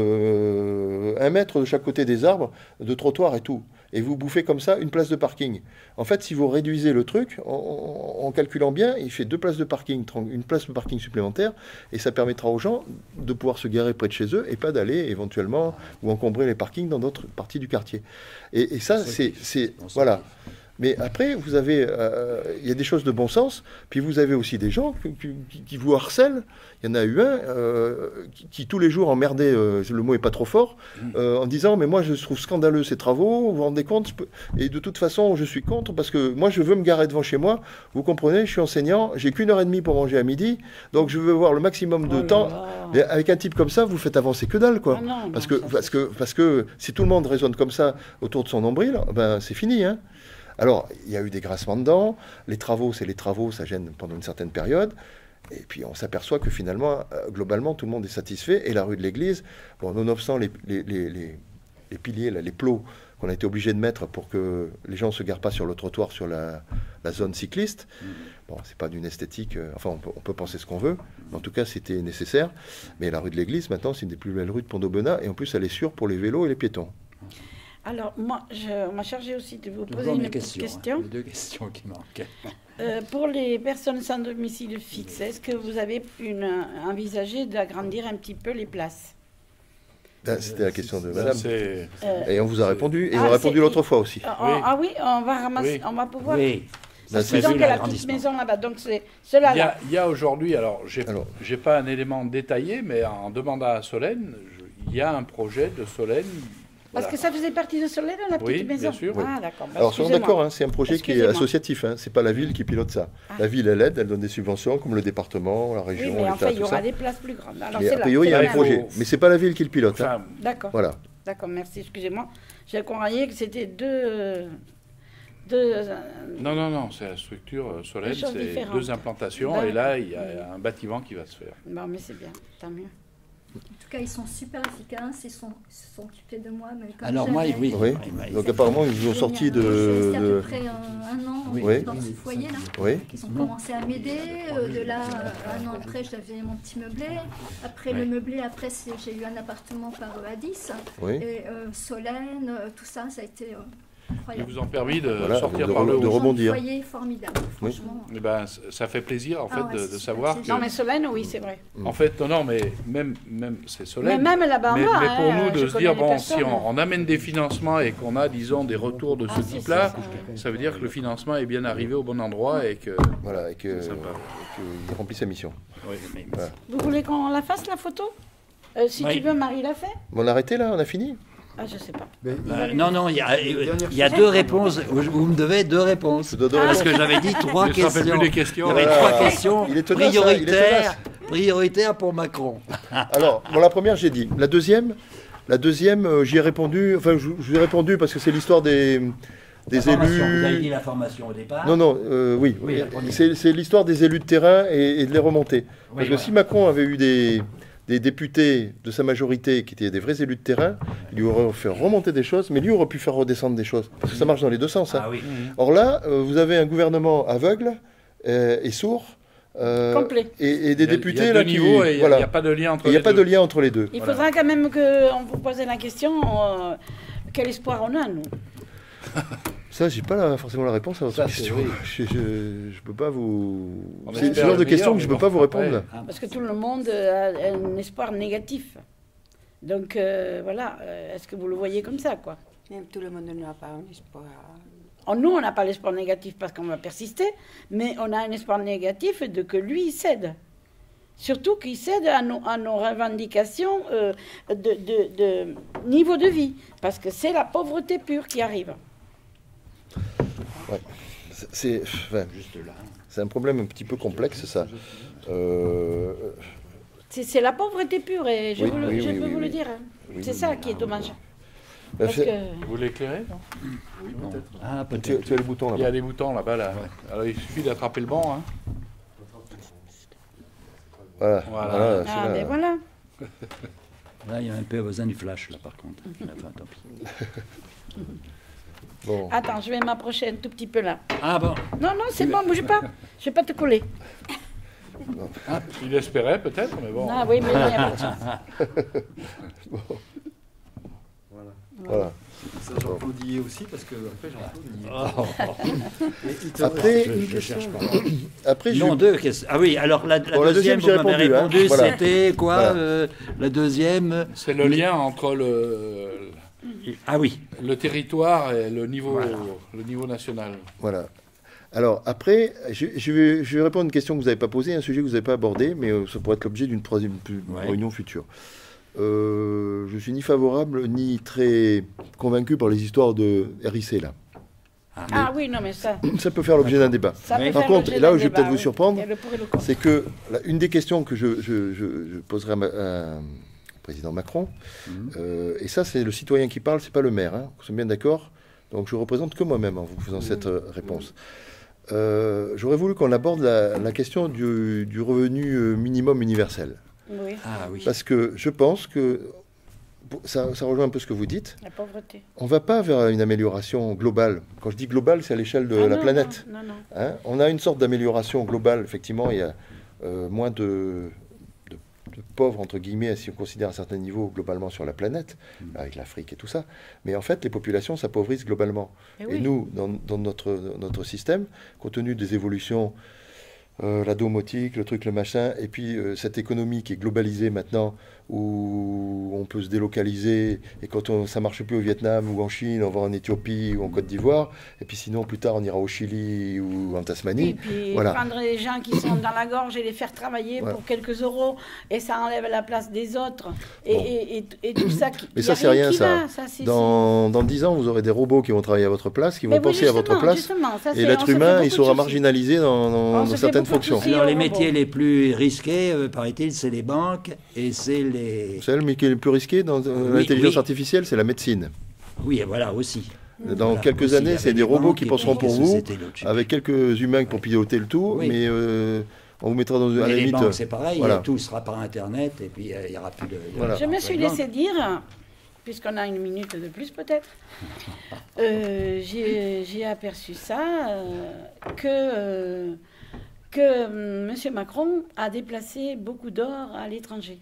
euh, un mètre de chaque côté des arbres, de trottoir et tout. Et vous bouffez comme ça une place de parking. En fait, si vous réduisez le truc, en, en- en calculant bien, il fait deux places de parking, une place de parking supplémentaire, et ça permettra aux gens de pouvoir se garer près de chez eux et pas d'aller éventuellement ou encombrer les parkings dans d'autres parties du quartier. Et, et ça, c'est, c'est voilà. Mais après, vous avez, euh, il y a des choses de bon sens, puis vous avez aussi des gens qui, qui- qui vous harcèlent. Il y en a eu un euh, qui, qui, tous les jours emmerdait, euh, le mot est pas trop fort, euh, en disant mais moi je trouve scandaleux ces travaux, vous vous rendez compte, je peux- et de toute façon je suis contre parce que moi je veux me garer devant chez moi. Vous comprenez, je suis enseignant, j'ai qu'une heure et demie pour manger à midi, donc je veux voir le maximum de Oh là temps. là. Mais avec un type comme ça, vous faites avancer que dalle, quoi. Ah non, non, parce que ça, parce c'est- que parce que si tout le monde raisonne comme ça autour de son nombril, ben c'est fini, hein. Alors, il y a eu des grincements de dents. Les travaux, c'est les travaux, ça gêne pendant une certaine période. Et puis, on s'aperçoit que finalement, euh, globalement, tout le monde est satisfait. Et la rue de l'église, bon, nonobstant les, les, les, les, les piliers, là, les plots qu'on a été obligé de mettre pour que les gens ne se garent pas sur le trottoir, sur la, la zone cycliste. Bon, c'est pas d'une esthétique, euh, enfin, on peut, on peut penser ce qu'on veut. Mais en tout cas, c'était nécessaire. Mais la rue de l'église, maintenant, c'est une des plus belles rues de Pont-d'Aubenas. Et en plus, elle est sûre pour les vélos et les piétons. Alors, moi, je, on m'a chargé aussi de vous poser Toujours une mes petite questions, question. hein, les deux questions qui manquent. Euh, pour les personnes sans domicile fixe, est-ce que vous avez une, envisagé d'agrandir un petit peu les places? Ben, c'était la question de Ça, madame. c'est- Euh, Et on vous a répondu. Et Ah, on a répondu c'est- l'autre fois aussi. ah, Oui. ah oui, on va ramasser, Oui. on va pouvoir. Oui, Là, ça c'est- Disons prévu qu'elle a toute l'agrandissement. maison là-bas, donc c'est cela Il y a, là. il y a aujourd'hui, alors j'ai Alors. j'ai pas un élément détaillé, mais en demandant à Solène, je- il y a un projet de Solène. Parce voilà. que ça faisait partie de Solène, la petite Oui, maison. bien sûr. Ah d'accord. Bah, Alors, soyons excusez-moi. d'accord, hein, c'est un projet qui est Excusez-moi. associatif. Hein, c'est pas la ville qui pilote ça. Ah. La ville, elle aide, elle donne des subventions, comme le département, la Oui, région, mais l'État, enfin, il y tout aura ça. des places plus grandes. Alors Mais c'est a là. priori, il y c'est a un la même. projet. Mais c'est pas la ville qui le pilote. hein. Enfin, D'accord. Voilà. D'accord, merci, excusez-moi. J'ai croyé que c'était deux. deux euh, non, non, non, c'est la structure euh, Solène, Deux choses c'est différentes. deux implantations, D'accord. et là, il y a un bâtiment qui va se faire. Bon, mais c'est bien, tant mieux. En tout cas, ils sont super efficaces, ils, sont, ils se sont occupés de moi. Mais comme Alors moi, j'avais- oui. Oui. oui. Donc apparemment, ils vous ont sorti Je suis de... restée à de- peu près un, un an Oui. dans ce foyer là. Oui. Ils ont commencé à m'aider. euh, De là, euh, un an après, j'avais mon petit meublé. Après le Oui. meublé, après, c'est- j'ai eu un appartement par euh, Addis. Oui. Et euh, Solène, euh, tout ça, ça a été euh, Ils incroyable. vous ont permis de Voilà, sortir de par le re- de haut. rebondir. Un foyer formidable, Oui. franchement. Eh ben, c- ça fait plaisir, en fait, Ah ouais, de, c'est de super, savoir c'est que... Non, mais Solène, oui, c'est vrai. En fait, non, non, mais même, même c'est Mais Solène. même là-bas en Mais, bas, mais pour hein, nous, de je se connais dire, les bon, personnes. si on, on amène des financements et qu'on a, disons, des retours de ce Ah, c'est type-là, ça, ouais. ça veut dire que le financement est bien arrivé au bon endroit et que... Voilà, et que- C'est sympa. et qu'il remplit sa mission. Oui. Voilà. Vous voulez qu'on la fasse, la photo? Euh, si Oui. tu veux, Marie l'a fait. On a arrêté là, on a fini. Ah, je sais pas. Mais- Euh, non, non, il y a, Dernière il y a deux réponses. Vous vous me devez deux réponses. Je dois donner Ah, Parce que j'avais dit trois Je me rappelle questions. plus des questions. Il y avait Voilà. trois questions Il est tenace, hein, il est prioritaires, tenace. prioritaires pour Macron. Alors, bon, la première, j'ai dit. La deuxième, la deuxième, euh, j'y ai répondu. Enfin, je, je lui ai répondu parce que c'est l'histoire des, des La formation, Vous avez dit élus. la formation au départ. Non, non, euh, oui. Oui, la première. c'est c'est l'histoire des élus de terrain et, et de les remonter. Parce Oui, que voilà. si Macron avait eu des, des députés de sa majorité qui étaient des vrais élus de terrain, il lui aurait fait remonter des choses, mais lui aurait pu faire redescendre des choses. Parce que ça marche dans les deux sens. hein. Ah oui. Or là, euh, vous avez un gouvernement aveugle euh, et sourd. euh, Complet. Et, et des Il y a- députés il y a là deux qui. niveaux et il n'y voilà. a, pas de lien entre Il n'y a les pas deux. de lien entre les deux. Il Voilà. faudra quand même qu'on vous pose la question euh, quel espoir on a, nous. Ça, j'ai pas la- forcément la réponse à votre Ça, c'est question. oui. Je, je, je peux pas vous. On C'est espère ce genre le de meilleur, questions que mais je peux bon, pas vous après- répondre. Ah, Parce que tout le monde a un espoir négatif. Donc euh, voilà, euh, est-ce que vous le voyez comme ça, quoi? Même tout le monde n'a pas un espoir. Oh, nous, on n'a pas l'espoir négatif parce qu'on va persister, mais on a un espoir négatif de que lui il cède. Surtout qu'il cède à nos, à nos revendications euh, de, de- de niveau de vie, parce que c'est la pauvreté pure qui arrive. C'est- C'est enfin, Juste là. c'est un problème un petit peu complexe, ça. Euh, C'est c'est la pauvreté pure, et je, Oui, vous le- oui, je oui, peux oui, vous le oui. dire. hein. Oui, c'est oui, ça oui. qui est dommage. bah, Parce c'est- que Vous l'éclairez, non Non. Ah, tu, peut-être. tu as le bouton Il y là. a des boutons là-bas. Là. Alors il suffit d'attraper le banc. Hein. Voilà. Voilà. voilà, ah, c'est ben là. voilà. Là, il y a un peu besoin du flash, là, par contre. Enfin, tant pis. Bon. Attends, je vais m'approcher un tout petit peu là. Ah bon. Non, non, c'est bon, bouge pas. Je vais pas te coller. Il espérait peut-être, mais bon. Ah oui, mais il y a pas de chance. Voilà. Voilà. Ça, j'applaudis aussi parce que après, j'applaudis. Oh. Et il te Après, reste Je, une je question. cherche pas. Après, je- Non, deux questions. Ah oui, alors la, la Bon, la deuxième, deuxième, vous j'ai m'avez répondu, hein. répondu, Voilà. c'était quoi Voilà. euh, la deuxième C'est le lien entre le, Ah oui. le territoire et le niveau, Voilà. le niveau national. Voilà. Alors après, je, je vais, je vais répondre à une question que vous n'avez pas posée, un sujet que vous n'avez pas abordé, mais euh, ça pourrait être l'objet d'une troisième pu- Ouais. réunion future. Euh, je suis ni favorable ni très convaincu par les histoires de R I C là. Ah oui, non, mais ça. Ça peut faire l'objet d'un débat. ça Oui. peut Par faire contre, l'objet et là d'un où je vais débat, peut-être vous oui. surprendre, Il y a le pour et le contre. C'est que la- une des questions que je, je- je- je poserai à ma- à- au président Macron, Mhm. euh, et ça c'est le citoyen qui parle, c'est pas le maire, hein, nous sommes bien d'accord. Donc je représente que moi-même en vous faisant cette euh, réponse. Euh, J'aurais voulu qu'on aborde la, la question du, du revenu euh, minimum universel. Oui, Ah oui. Parce que je pense que, ça, ça rejoint un peu ce que vous dites, la pauvreté. on ne va pas vers une amélioration globale. Quand je dis globale, c'est à l'échelle de Ah, la non, planète. Non, non, non. Hein, on a une sorte d'amélioration globale. Effectivement, il y a euh, moins de, de- de pauvres, entre guillemets, si on considère un certain niveau globalement sur la planète, avec l'Afrique et tout ça. Mais en fait, les populations s'appauvrissent globalement. Eh Et oui. nous, dans, dans notre, notre système, compte tenu des évolutions, euh, la domotique, le truc, le machin, et puis euh, cette économie qui est globalisée maintenant, où on peut se délocaliser, et quand on, ça marche plus au Vietnam ou en Chine, on va en Éthiopie ou en Côte d'Ivoire, et puis sinon plus tard on ira au Chili ou en Et Tasmanie. puis Voilà. prendre les gens qui sont dans la gorge et les faire travailler Voilà. pour quelques euros, et ça enlève la place des autres, et, Bon. et, et- et tout ça. Qui, Mais y ça, a c'est rien, qui ça. va, ça c'est- Dans, dans dix ans, vous aurez des robots qui vont travailler à votre place, qui vont Mais oui, penser à votre justement, place, justement, ça, et c'est- on l'être se fait humain, beaucoup il de sera soucis. marginalisé dans, dans- On dans se fait certaines beaucoup de fonctions. soucis. Alors les au métiers robot. les plus risqués, euh, paraît-il, c'est les banques et c'est les... Vous savez, le métier le plus risqué dans euh, Oui, l'intelligence oui. artificielle, c'est la médecine. Oui, voilà aussi. Dans Voilà, quelques aussi, il y années, avait c'est des les robots banques qui et penseront puis pour les vous, sociétés logiques. avec quelques humains pour piloter le tout, Oui. mais euh, on vous mettra dans une à la Mais les limite. banques, c'est pareil, voilà. tout sera par Internet et puis euh, il n'y aura plus de... de- Voilà. Je me suis de banque. laissé dire, puisqu'on a une minute de plus peut-être, euh, j'ai j'ai aperçu ça, euh, que, euh, que M. Macron a déplacé beaucoup d'or à l'étranger.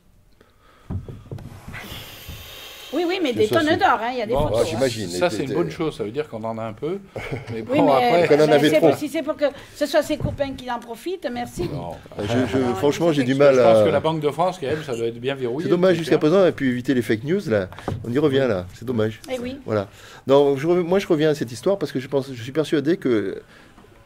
Oui, oui, mais C'est des ça, tonnes c'est- d'or, hein, il y a des Bon, photos. ouais, hein. j'imagine. Ça, Et- c'est une et- bonne chose. Ça veut dire qu'on en a un peu. Mais bon, Oui, mais après. Qu'on en mais avait c'est- trop. si c'est pour que ce soit ses copains qui en profitent, merci. Non. Je- je- Alors, franchement, j'ai du Je mal pense que la à. Banque de France, quand même, ça doit être bien verrouillé. C'est dommage c'est jusqu'à clair. présent, et puis éviter les fake news, là. On y revient, là. C'est dommage. Eh oui. Voilà. Non, je rev- moi, je reviens à cette histoire parce que je, pense, je suis persuadé que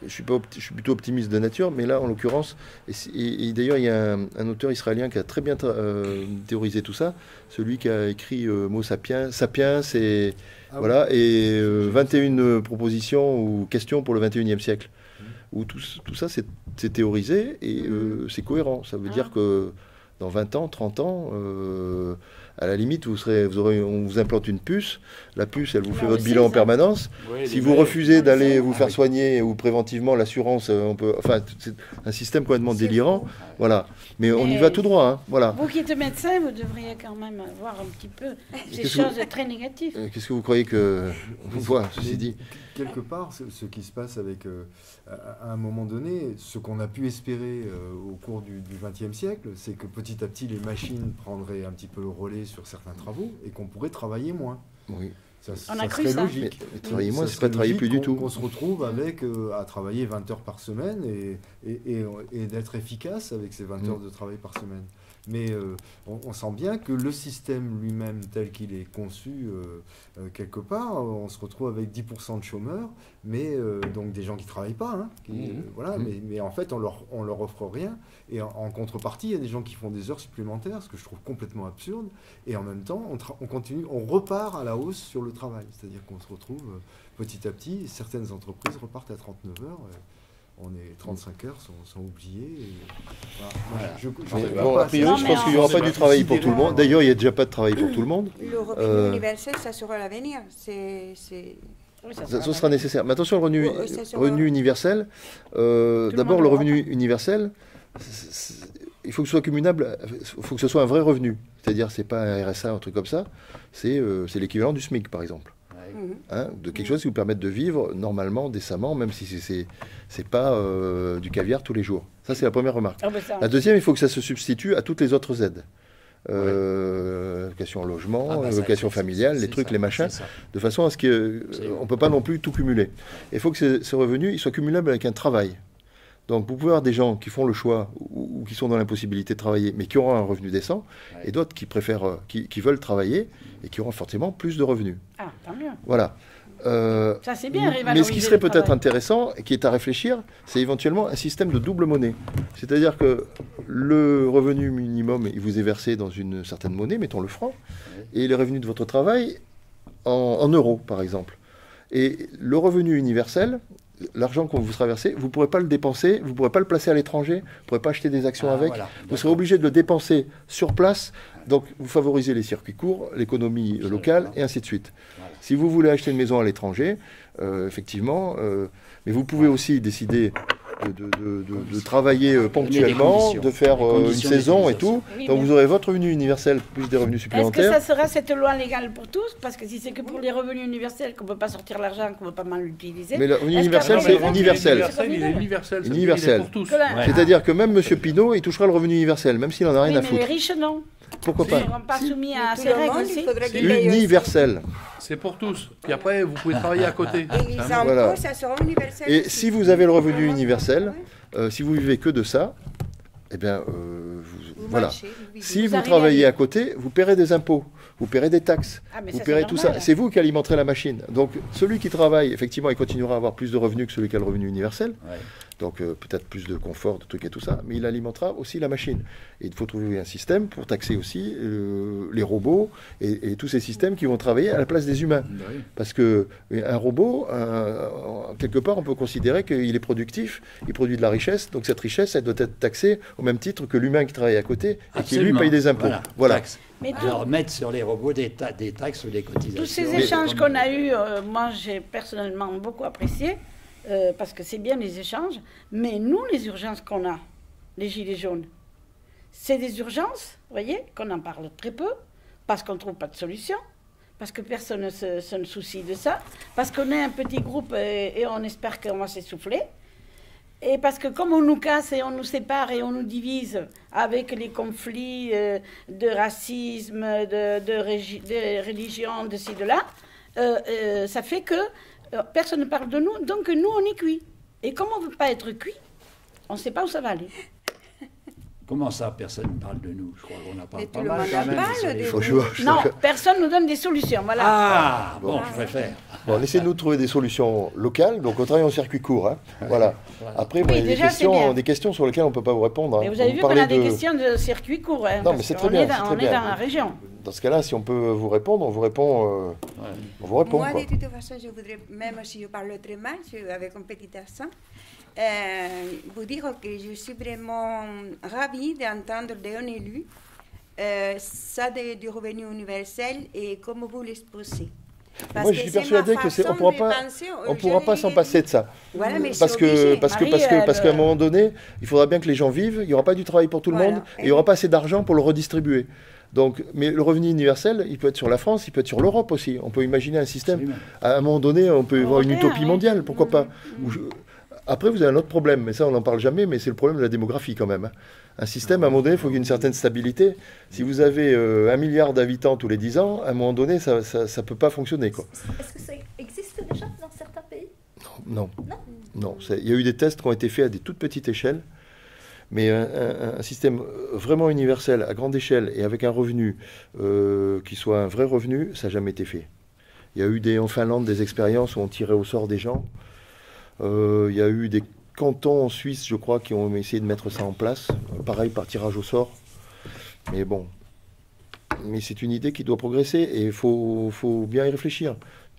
je suis, pas opti- je suis plutôt optimiste de nature, mais là, en l'occurrence, et, c'est- et- et d'ailleurs, il y a un, un auteur israélien qui a très bien tra- euh, théorisé tout ça, celui qui a écrit euh, Homo sapiens, Sapiens, et, Ah voilà, et euh, vingt et une propositions ou questions pour le vingt et unième siècle, où tout, tout ça, c'est c'est théorisé et euh, c'est cohérent. Ça veut Ah. dire que dans vingt ans, trente ans, euh, à la limite, vous serez, vous aurez, on vous implante une puce. La puce, elle vous Mais fait on votre le bilan sait, en ça. permanence. Oui, Si les vous mails. refusez On le d'aller sait. vous Ah faire oui. soigner ou préventivement, l'assurance, euh, on peut. Enfin, c'est un système complètement C'est délirant. faux. Voilà. Mais on y Mais- va tout droit. Hein. Voilà. Vous qui êtes médecin, vous devriez quand même voir un petit peu ces Qu'est-ce que choses très négatives. Euh, Qu'est-ce que vous croyez que on voit, Mais ceci dit? quelque part, ce, ce qui se passe avec, euh, à, à un moment donné, ce qu'on a pu espérer euh, au cours du vingtième siècle, c'est que petit à petit, les machines prendraient un petit peu le relais sur certains travaux et qu'on pourrait travailler moins. Oui. Ça, On ça a cru serait ça. Mais, logique. mais travailler Ça moins, c'est serait pas travailler plus logique du qu'on- tout. Qu'on se retrouve avec euh, à travailler vingt heures par semaine et, et, et, et d'être efficace avec ces vingt Mm. heures de travail par semaine. Mais euh, on, on sent bien que le système lui-même, tel qu'il est conçu, euh, euh, quelque part, on se retrouve avec dix pour cent de chômeurs, mais euh, donc des gens qui ne travaillent pas. Hein, qui, Mhm. euh, voilà, Mhm. mais, mais en fait, on leur, on leur offre rien. Et en, en contrepartie, il y a des gens qui font des heures supplémentaires, ce que je trouve complètement absurde. Et en même temps, on, tra- on continue, on repart à la hausse sur le travail. C'est-à-dire qu'on se retrouve euh, petit à petit, certaines entreprises repartent à trente-neuf heures. euh, on est trente-cinq heures sont, sont oubliées. et voilà. Voilà. Je- je- Mais je bon, vois a pas priori, Non, je mais pense en- qu'il n'y aura pas c'est du travail pour tout le considérable. monde. D'ailleurs, il n'y a déjà pas de travail pour tout le monde. Le revenu Euh, universel, ça sera l'avenir. C'est, c'est... Oui, ça Ça, sera ça sera nécessaire. Mais attention, le revenu, Ouais, ça sera- revenu universel. euh, Tout le D'abord, monde le l'aura revenu universel, c'est- c'est- il faut que ce soit cumulable. Il faut que ce soit un vrai revenu. C'est-à-dire, c'est pas un R S A, un truc comme ça. C'est euh, c'est l'équivalent du SMIC, par exemple. Ouais. Mhm. Hein, de quelque chose qui vous permette de vivre normalement, décemment, même si c'est- c'est c'est pas euh, du caviar tous les jours. Ça, c'est la première remarque. Ah, ben ça, La deuxième, il faut que ça se substitue à toutes les autres aides. Euh, Location logement, Ah bah ça, location c'est- familiale, c'est les trucs, ça, les machins, c'est ça. de façon à ce qu'on ne peut pas non plus tout cumuler. Il faut que ce, ce revenu il soit cumulable avec un travail. Donc vous pouvez avoir des gens qui font le choix ou, ou qui sont dans l'impossibilité de travailler, mais qui auront un revenu décent, Ouais. et d'autres qui préfèrent, euh, qui, qui veulent travailler et qui auront forcément plus de revenus. ah, tant mieux. Voilà. Euh, Ça, c'est bien, mais ce revaloriser qui serait le peut-être travail. intéressant et qui est à réfléchir, c'est éventuellement un système de double monnaie. C'est-à-dire que le revenu minimum, il vous est versé dans une certaine monnaie, mettons le franc, et les revenus de votre travail en, en euros, par exemple. Et le revenu universel, l'argent qu'on vous sera versé, vous ne pourrez pas le dépenser, vous ne pourrez pas le placer à l'étranger, vous ne pourrez pas acheter des actions Ah, avec, voilà, vous d'accord. serez obligé de le dépenser sur place. Donc vous favorisez les circuits courts, l'économie euh, locale, et ainsi de suite. Voilà. Si vous voulez acheter une maison à l'étranger, euh, effectivement, euh, mais vous pouvez aussi décider de, de- de- de- de travailler euh, ponctuellement, conditions. de faire Les euh, une conditions saison et tout. Oui, Donc mais- vous aurez votre revenu universel plus des revenus Est-ce que supplémentaires. ça sera cette loi légale pour tous? Parce que si c'est que pour les revenus universels, qu'on ne peut pas sortir l'argent, qu'on ne peut pas mal l'utiliser. Mais le revenu Est-ce universel, qu'après, c'est les revenus universel. Universel, il est universel. ça veut dire qu'il est Universel. pour tous. Que la- Ouais. C'est-à-dire que même M. Pinault, il touchera le revenu universel, même s'il n'en a rien Oui, à mais les foutre. riches, non. Pourquoi Ils pas ne seront pas soumis à Tout ces le règles monde, aussi. il faudrait qu'il paye aussi. Universel. C'est pour tous. Puis après, vous pouvez travailler à côté. Et les impôts, Voilà. ça sera universel. Et aussi. si vous avez le revenu Tout le monde, universel, ouais. euh, si vous vivez que de ça, eh bien, euh, vous- Vous voilà. marchez, vous vivez. Si Vous vous arrivez travaillez à à côté, vous paierez des impôts, vous paierez des taxes, Ah, mais vous ça, paierez c'est tout normal. ça. C'est vous qui alimenterez la machine. Donc celui qui travaille, effectivement, il continuera à avoir plus de revenus que celui qui a le revenu universel. Ouais. Donc euh, peut-être plus de confort, de trucs et tout ça, mais il alimentera aussi la machine. Et il faut trouver un système pour taxer aussi euh, les robots et, et tous ces systèmes qui vont travailler à la place des humains. Bah oui. Parce que un robot, un- quelque part, on peut considérer qu'il est productif, il produit de la richesse, donc cette richesse, elle doit être taxée au même titre que l'humain qui travaille à côté et qui lui Absolument. paye des impôts. Voilà. Voilà. Taxes. Mais tout- Alors mettre sur les robots des, ta- des taxes ou des cotisations. Tous ces Mais- échanges qu'on a eus, euh, moi j'ai personnellement beaucoup apprécié, euh, parce que c'est bien les échanges, mais nous, les urgences qu'on a, les gilets jaunes, c'est des urgences, vous voyez, qu'on en parle très peu, parce qu'on ne trouve pas de solution, parce que personne ne se, se ne soucie de ça, parce qu'on est un petit groupe et, et on espère qu'on va s'essouffler. Et parce que comme on nous casse et on nous sépare et on nous divise avec les conflits euh, de racisme, de, de, régi- de religion, de ci, de là, euh, euh, ça fait que euh, personne ne parle de nous, donc nous on est cuits. Et comme on ne veut pas être cuit, on ne sait pas où ça va aller. Comment ça, personne ne parle de nous? Je crois qu'on n'a pas Mais pas tout le mal monde quand en même. parle ça, de les vous. choses. Je vois- je- Non, personne ne nous donne des solutions. Voilà. Ah, bon, Bon. je préfère. Bon, on essaie de nous trouver des solutions locales, donc on travaille en circuit court. Hein. Voilà. Après, Oui, moi, il y a des déjà, c'est questions, bien. des questions sur lesquelles on ne peut pas vous répondre. Mais hein. vous avez me vu qu'on parlez a des de- questions de circuit court. Hein, Non, parce mais c'est qu'on très bien, est dans- c'est très On est bien. dans la région. Dans ce cas-là, si on peut vous répondre, on vous répond. euh, Ouais. On vous répond, Moi, quoi. de toute façon, je voudrais, même si je parle très mal, je- avec un petit accent, euh, vous dire que je suis vraiment ravie d'entendre d'un élu euh, ça de- du revenu universel et comment vous l'exposez. Parce Moi, je que suis c'est persuadé ma que c'est, on façon pourra de pas, penser, euh, on je pourra pas l'ai s'en dit. passer de ça. Voilà, mais Parce c'est que, obligé. parce que, Marie, parce que, parce elle, qu'à un euh, moment donné, il faudra bien que les gens vivent. Il n'y aura pas du travail pour tout le Voilà. monde et il n'y aura pas assez d'argent pour le redistribuer. Donc, mais le revenu universel, il peut être sur la France, il peut être sur l'Europe aussi. On peut imaginer un système. Absolument. À un moment donné, on peut avoir une Européen, utopie oui. mondiale, pourquoi Mhm. pas. Où je- Après, vous avez un autre problème, mais ça, on n'en parle jamais, mais c'est le problème de la démographie quand même. hein. Un système, à un moment donné, il faut qu'il y ait une certaine stabilité. Si vous avez euh, un milliard d'habitants tous les dix ans, à un moment donné, ça ne peut pas fonctionner, quoi. Est-ce que ça existe déjà dans certains pays? Non. Non. Non. c'est- Il y a eu des tests qui ont été faits à des toutes petites échelles, mais un, un- un système vraiment universel, à grande échelle, et avec un revenu euh, qui soit un vrai revenu, ça n'a jamais été fait. Il y a eu des, en Finlande des expériences où on tirait au sort des gens. Euh, il y a eu des cantons en Suisse, je crois, qui ont essayé de mettre ça en place. Euh, Pareil, par tirage au sort. Mais bon. Mais c'est une idée qui doit progresser et il faut, faut bien y réfléchir.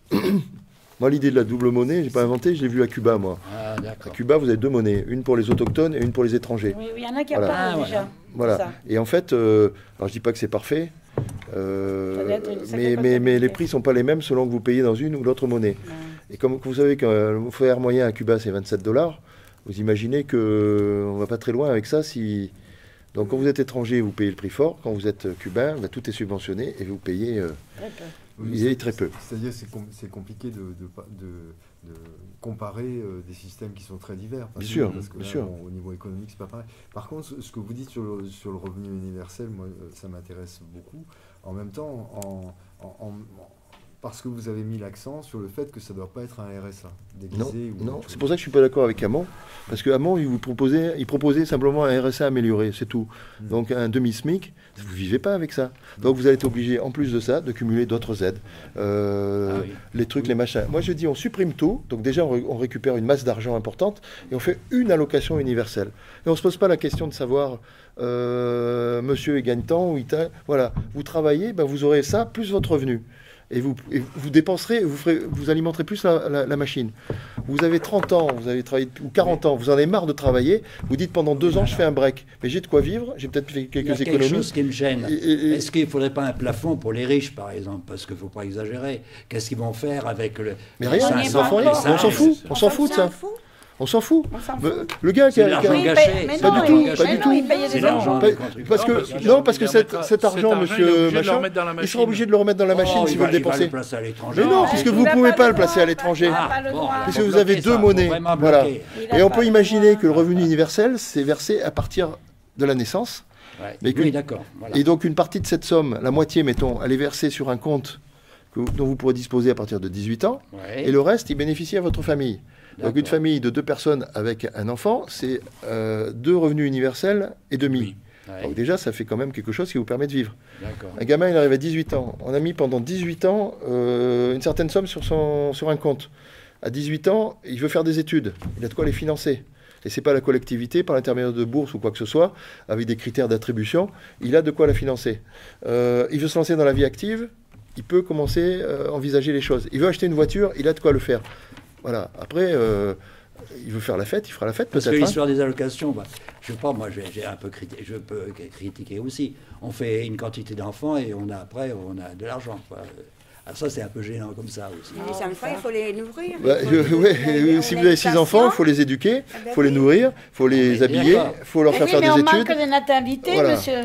Moi, l'idée de la double monnaie, je n'ai pas inventé, je l'ai vu à Cuba, moi. Ah, À d'accord. Cuba, vous avez deux monnaies, une pour les autochtones et une pour les étrangers. Oui, oui, il y en a qui en Voilà. parlent Ah, déjà. Voilà. Ça. Et en fait, euh, alors je dis pas que c'est parfait, euh, Ça doit être une sacrée mais, mais, mais les comptabilité. prix sont pas les mêmes selon que vous payez dans une ou l'autre monnaie. Ouais. Et comme vous savez qu'un le F R moyen à Cuba, c'est vingt-sept dollars, vous imaginez qu'on va pas très loin avec ça. Si... Donc quand vous êtes étranger, vous payez le prix fort. Quand vous êtes cubain, ben, tout est subventionné et vous payez euh, Très peu. Oui, il y a c'est- très peu. C'est-à-dire que c'est com- c'est compliqué de, de, pa- de- de comparer euh, des systèmes qui sont très divers. Bien sûr, parce que bien là, sûr. bon, au niveau économique, c'est pas pareil. Par contre, ce ce que vous dites sur le, sur le revenu universel, moi, euh, ça m'intéresse beaucoup. En même temps, en, en- en- parce que vous avez mis l'accent sur le fait que ça ne doit pas être un R S A Non, déguisé. ou non. autre C'est pour ça que je suis pas d'accord avec Hamon, parce que Hamon, il vous proposait, il proposait simplement un R S A amélioré, c'est tout. Mm. Donc un demi-SMIC, vous vivez pas avec ça. Donc vous allez être obligé, en plus de ça, de cumuler d'autres aides, Euh, Ah oui. les trucs, les machins. Moi, je dis, on supprime tout. Donc déjà, on, ré- on récupère une masse d'argent importante et on fait une allocation universelle. Et on se pose pas la question de savoir, euh, monsieur, il gagne tant ou il t'a- voilà. Vous travaillez, ben, vous aurez ça plus votre revenu. Et vous, et vous dépenserez, vous, ferez, vous alimenterez plus la, la- la machine. Vous avez trente ans, vous avez travaillé, ou quarante ans, vous en avez marre de travailler, vous dites pendant deux ans, je fais un break. Mais j'ai de quoi vivre, j'ai peut-être fait Il y a quelques quelque économies. chose qui me gêne. Et- et- et- Est-ce qu'il ne faudrait pas un plafond pour les riches, par exemple? Parce qu'il ne faut pas exagérer. Qu'est-ce qu'ils vont faire avec le... Mais les rien, on y est cinq pas cents, encore. les on s'en cinq fout, cents? on s'en fout de ça. fout. On s'en fout. On s'en Le, fout. le gars qui C'est a, de qui a- l'argent Oui, il gâché. paye- mais c'est Pas non, du de tout, il- pas mais du non, tout. il payait C'est des l'argent impôts. Pas- des contribuables. parce que Non, non, parce qu'ils parce, ont que envie de cet, mettre- cet cet argent, argent, il est monsieur obligé de le machin, remettre dans la il machine. sera obligé de le remettre dans la machine Oh, s'ils il va- veulent il va dépenser. le placer à l'étranger. Mais non, Ah, puisque il vous n'a pouvez pas pas le le placer droit, à l'étranger. il n'a Ah, pas le bon, droit. Puisque faut vous avez bloquer deux ça, faut monnaies. vraiment Voilà. bloquer. Il a Et on pas peut le imaginer droit. que le revenu universel, c'est versé à partir de la naissance. Ouais. Mais que- Oui, d'accord. Voilà. Et donc une partie de cette somme, la moitié, mettons, elle est versée sur un compte que vous- dont vous pourrez disposer à partir de dix-huit ans. Ouais. Et le reste, il bénéficie à votre famille. Donc une D'accord. famille de deux personnes avec un enfant, c'est euh, deux revenus universels et demi. Oui. Ouais. Donc déjà, ça fait quand même quelque chose qui vous permet de vivre. D'accord. Un gamin, il arrive à dix-huit ans. On a mis pendant dix-huit ans euh, une certaine somme sur, son, sur un compte. À dix-huit ans, il veut faire des études. Il a de quoi les financer. Et ce n'est pas la collectivité, par l'intermédiaire de bourse ou quoi que ce soit, avec des critères d'attribution, il a de quoi la financer. Euh, il veut se lancer dans la vie active, il peut commencer à envisager les choses. Il veut acheter une voiture, il a de quoi le faire. Voilà. Après, euh, il veut faire la fête, il fera la fête Parce que peut-être. hein. l'histoire des allocations, bah, je sais pas, moi j'ai j'ai un peu critiqué, je peux critiquer aussi. On fait une quantité d'enfants et on a après on a de l'argent. quoi. Alors ça c'est un peu gênant comme ça aussi. Les enfants, il faut les nourrir. Bah, il faut je- les- ouais, les- euh, si vous avez six enfants, il faut les éduquer, Ah il ben faut les oui. nourrir, il faut les mais habiller, d'accord. il faut leur Mais faire oui, faire mais des on études. manque de natalité, Voilà. monsieur.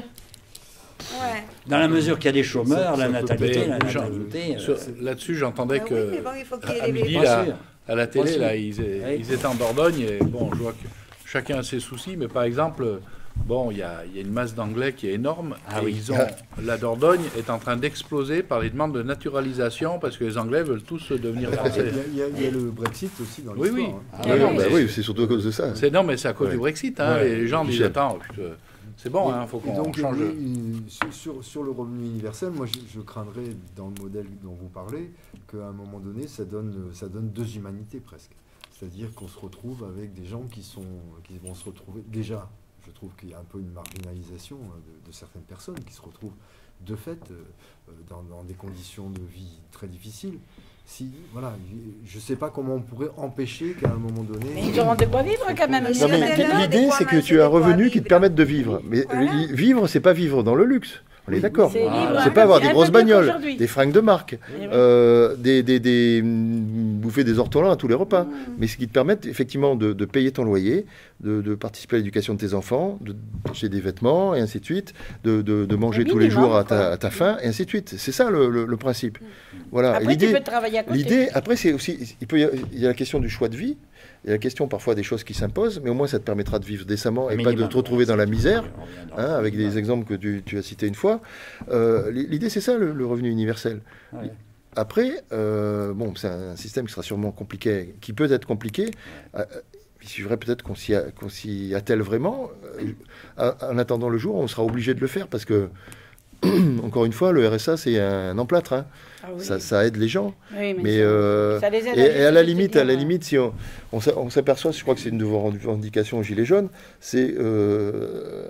Ouais. Dans la mesure qu'il y a des chômeurs, Ça- la ça peut natalité, Mais la Jean- natalité. euh, sur- Là-dessus, j'entendais Ah que oui, mais bon, il faut qu'il y ait à des midi, bébés. Bien là, sûr. à la télé, Bien sûr. là, ils, é- Oui. ils étaient en Dordogne, et bon, je vois que chacun a ses soucis, mais par exemple, bon, il y a, il y a une masse d'anglais qui est énorme, Ah et oui. ils ont, la Dordogne est en train d'exploser par les demandes de naturalisation, parce que les Anglais veulent tous devenir Il y, a, français. il y a- il y a le Brexit aussi dans Oui, l'histoire. oui. hein. Ah Oui, oui, non, mais bah c'est- oui, c'est surtout à cause de ça. C'est, non, mais c'est à cause Ouais. du Brexit. Hein, Ouais. Les gens disent, Michel. attends, putain, C'est bon, Et- il faut et qu'on donc, change. oui, euh, sur, sur, sur le revenu universel, moi je, je craindrais, dans le modèle dont vous parlez, qu'à un moment donné, ça donne, ça donne deux humanités presque. C'est-à-dire qu'on se retrouve avec des gens qui, sont, qui vont se retrouver... Déjà, je trouve qu'il y a un peu une marginalisation de, de certaines personnes qui se retrouvent de fait euh, dans, dans des conditions de vie très difficiles. Si, voilà, je ne sais pas comment on pourrait empêcher qu'à un moment donné... Mais ils auront de quoi vivre quand même. Non, Non, mais Maintenant, l'idée, des c'est que fois, tu as un c'est des revenu fois qui te vivre. permette de vivre. Mais Voilà. li- vivre, c'est pas vivre dans le luxe. On est d'accord. C'est Voilà. libre, C'est un pas peu- avoir des un peu grosses mieux bagnoles, qu'aujourd'hui. des fringues de marque, Eh oui. euh, des, des, des, mm, bouffer des ortolans à tous les repas. Mais ce qui te permet effectivement de, de payer ton loyer, de, de participer à l'éducation de tes enfants, de d'acheter des vêtements et ainsi de suite, de, de, de manger Le tous les minimum, jours à quoi. ta, à ta faim et ainsi de suite. C'est ça le, le- le principe. Voilà. Et Après, tu l'idée, peux travailler à côté. l'idée, après, c'est aussi, il peut y a, il y a la question du choix de vie. Il y a la question parfois des choses qui s'imposent, mais au moins ça te permettra de vivre décemment et pas de te retrouver dans la misère. Hein, avec des exemples que tu, tu as cités une fois. Euh, L'idée, c'est ça, le, le revenu universel. Ouais. Après, euh, bon, c'est un système qui sera sûrement compliqué, qui peut être compliqué. Euh, il suffirait peut-être qu'on s'y a- qu'on s'y attelle vraiment. Euh, en attendant le jour, on sera obligé de le faire parce que, encore une fois, le R S A, c'est un emplâtre. Hein. Ah oui. Ça, ça aide les gens. Oui, Mais, ça- euh, ça les aide et, et à la juste limite, dire, à la euh, limite, si on, on s'a- on s'aperçoit, je crois que c'est une de vos revendications aux Gilets jaunes, c'est euh,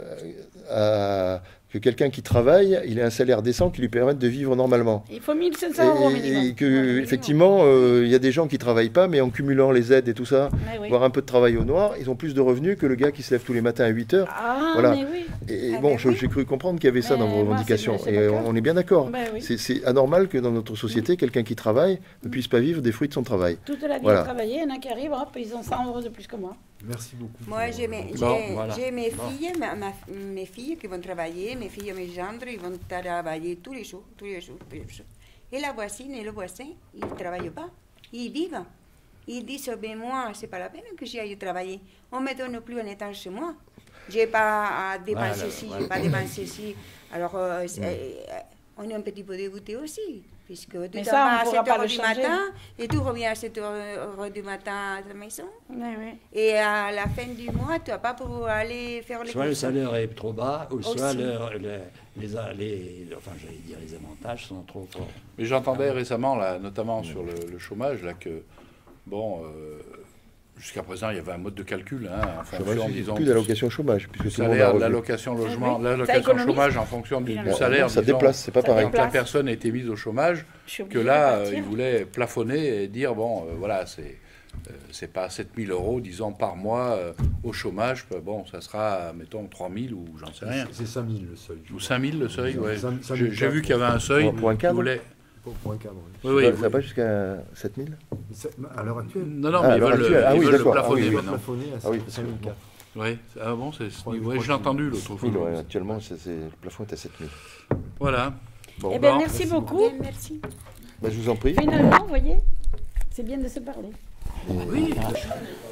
à- que quelqu'un qui travaille, il ait un salaire décent qui lui permette de vivre normalement. Il faut mille cinq cents euros Et, minimum. et que, Ouais, minimum. effectivement, euh, il y a des gens qui travaillent pas, mais en cumulant les aides et tout ça, Ouais, oui. voire un peu de travail au noir, ils ont plus de revenus que le gars qui se lève tous les matins à huit heures. Ah, Voilà. mais oui. Et Ah bon, ben je- oui. j'ai cru comprendre qu'il y avait ça Mais dans vos moi, c'est- revendications. c'est Et le cas. on est bien d'accord. Ben oui. C'est- C'est anormal que dans notre société, quelqu'un qui travaille ne puisse pas vivre des fruits de son travail. Toute la vie Voilà. à travailler, il y en a qui arrivent, hop, ils ont cent euros de plus que moi. Merci beaucoup. Moi, pour, j'ai euh, mes, votre- Bon, j'ai- voilà. j'ai mes Bon. filles, ma- ma- mes filles qui vont travailler, mes filles et mes gendres, ils vont travailler tous les jours, tous les jours, tous les jours. Et la voisine et le voisin, ils ne travaillent pas, ils vivent. Ils disent, ben moi, c'est pas la peine que j'aille travailler. On me donne plus un étage chez moi. J'ai pas à dépenser Voilà, ci, voilà. j'ai pas à dépenser ci. Alors, euh, c'est- euh, on est un petit peu dégoûté aussi. Puisque tu Mais t'en ça, on vas à pourra sept pas heures le du changer. matin et tu reviens à sept heures du matin à la maison. Oui, oui. Et à la fin du mois, tu n'as pas pour aller faire les Soit le courses. salaire est trop bas, ou soit Aussi. le- le- les, les, enfin, j'allais dire les avantages sont trop forts. Mais j'entendais récemment, là, notamment sur le, le chômage, là, que, bon, euh, jusqu'à présent, il y avait un mode de calcul, hein, en Chômage, fonction, c'est disons, plus d'allocation chômage, puisque du tout le monde a salaire, revenu. l'allocation logement, oui. Ça l'allocation économise. chômage en fonction du, du Bon, salaire. ça disons, déplace, c'est pas Ça pareil. Quand la déplace. personne a été mise au chômage, Je suis que obligée là, de euh, partir. il voulait plafonner et dire, bon, euh, voilà, c'est euh, c'est pas sept mille euros, disons, par mois euh, au chômage, euh, bon, ça sera, mettons, trois mille ou j'en sais rien. C'est cinq mille le seuil. je Ou crois. cinq mille le seuil, ouais. cinq- cinq J'ai mille j'ai vu quatre, qu'il y avait un seuil. Pour- pour un qui cadre voulait- Pour, pour un cadre. oui. Oui, oui, Ça oui. va pas jusqu'à sept mille? C'est- À l'heure actuelle. Non, non, Ah, mais à ils l'heure veulent, actuelle. Ah ils oui, veulent le d'accord. Ah plafonner oui, oui. maintenant. Plafonné à Ah oui, cinq mille quatre. Oui, ah bon, c'est ce crois- niveau. je Ouais, crois je l'ai qu'il- entendu l'autre fois. Oui, ouais, actuellement, c'est- c'est- le plafond est à sept mille. Voilà. Bon, Eh bien, Bon, merci beaucoup. Bien, merci. bah, je vous en prie. Finalement, vous voyez, c'est bien de se parler. Oui.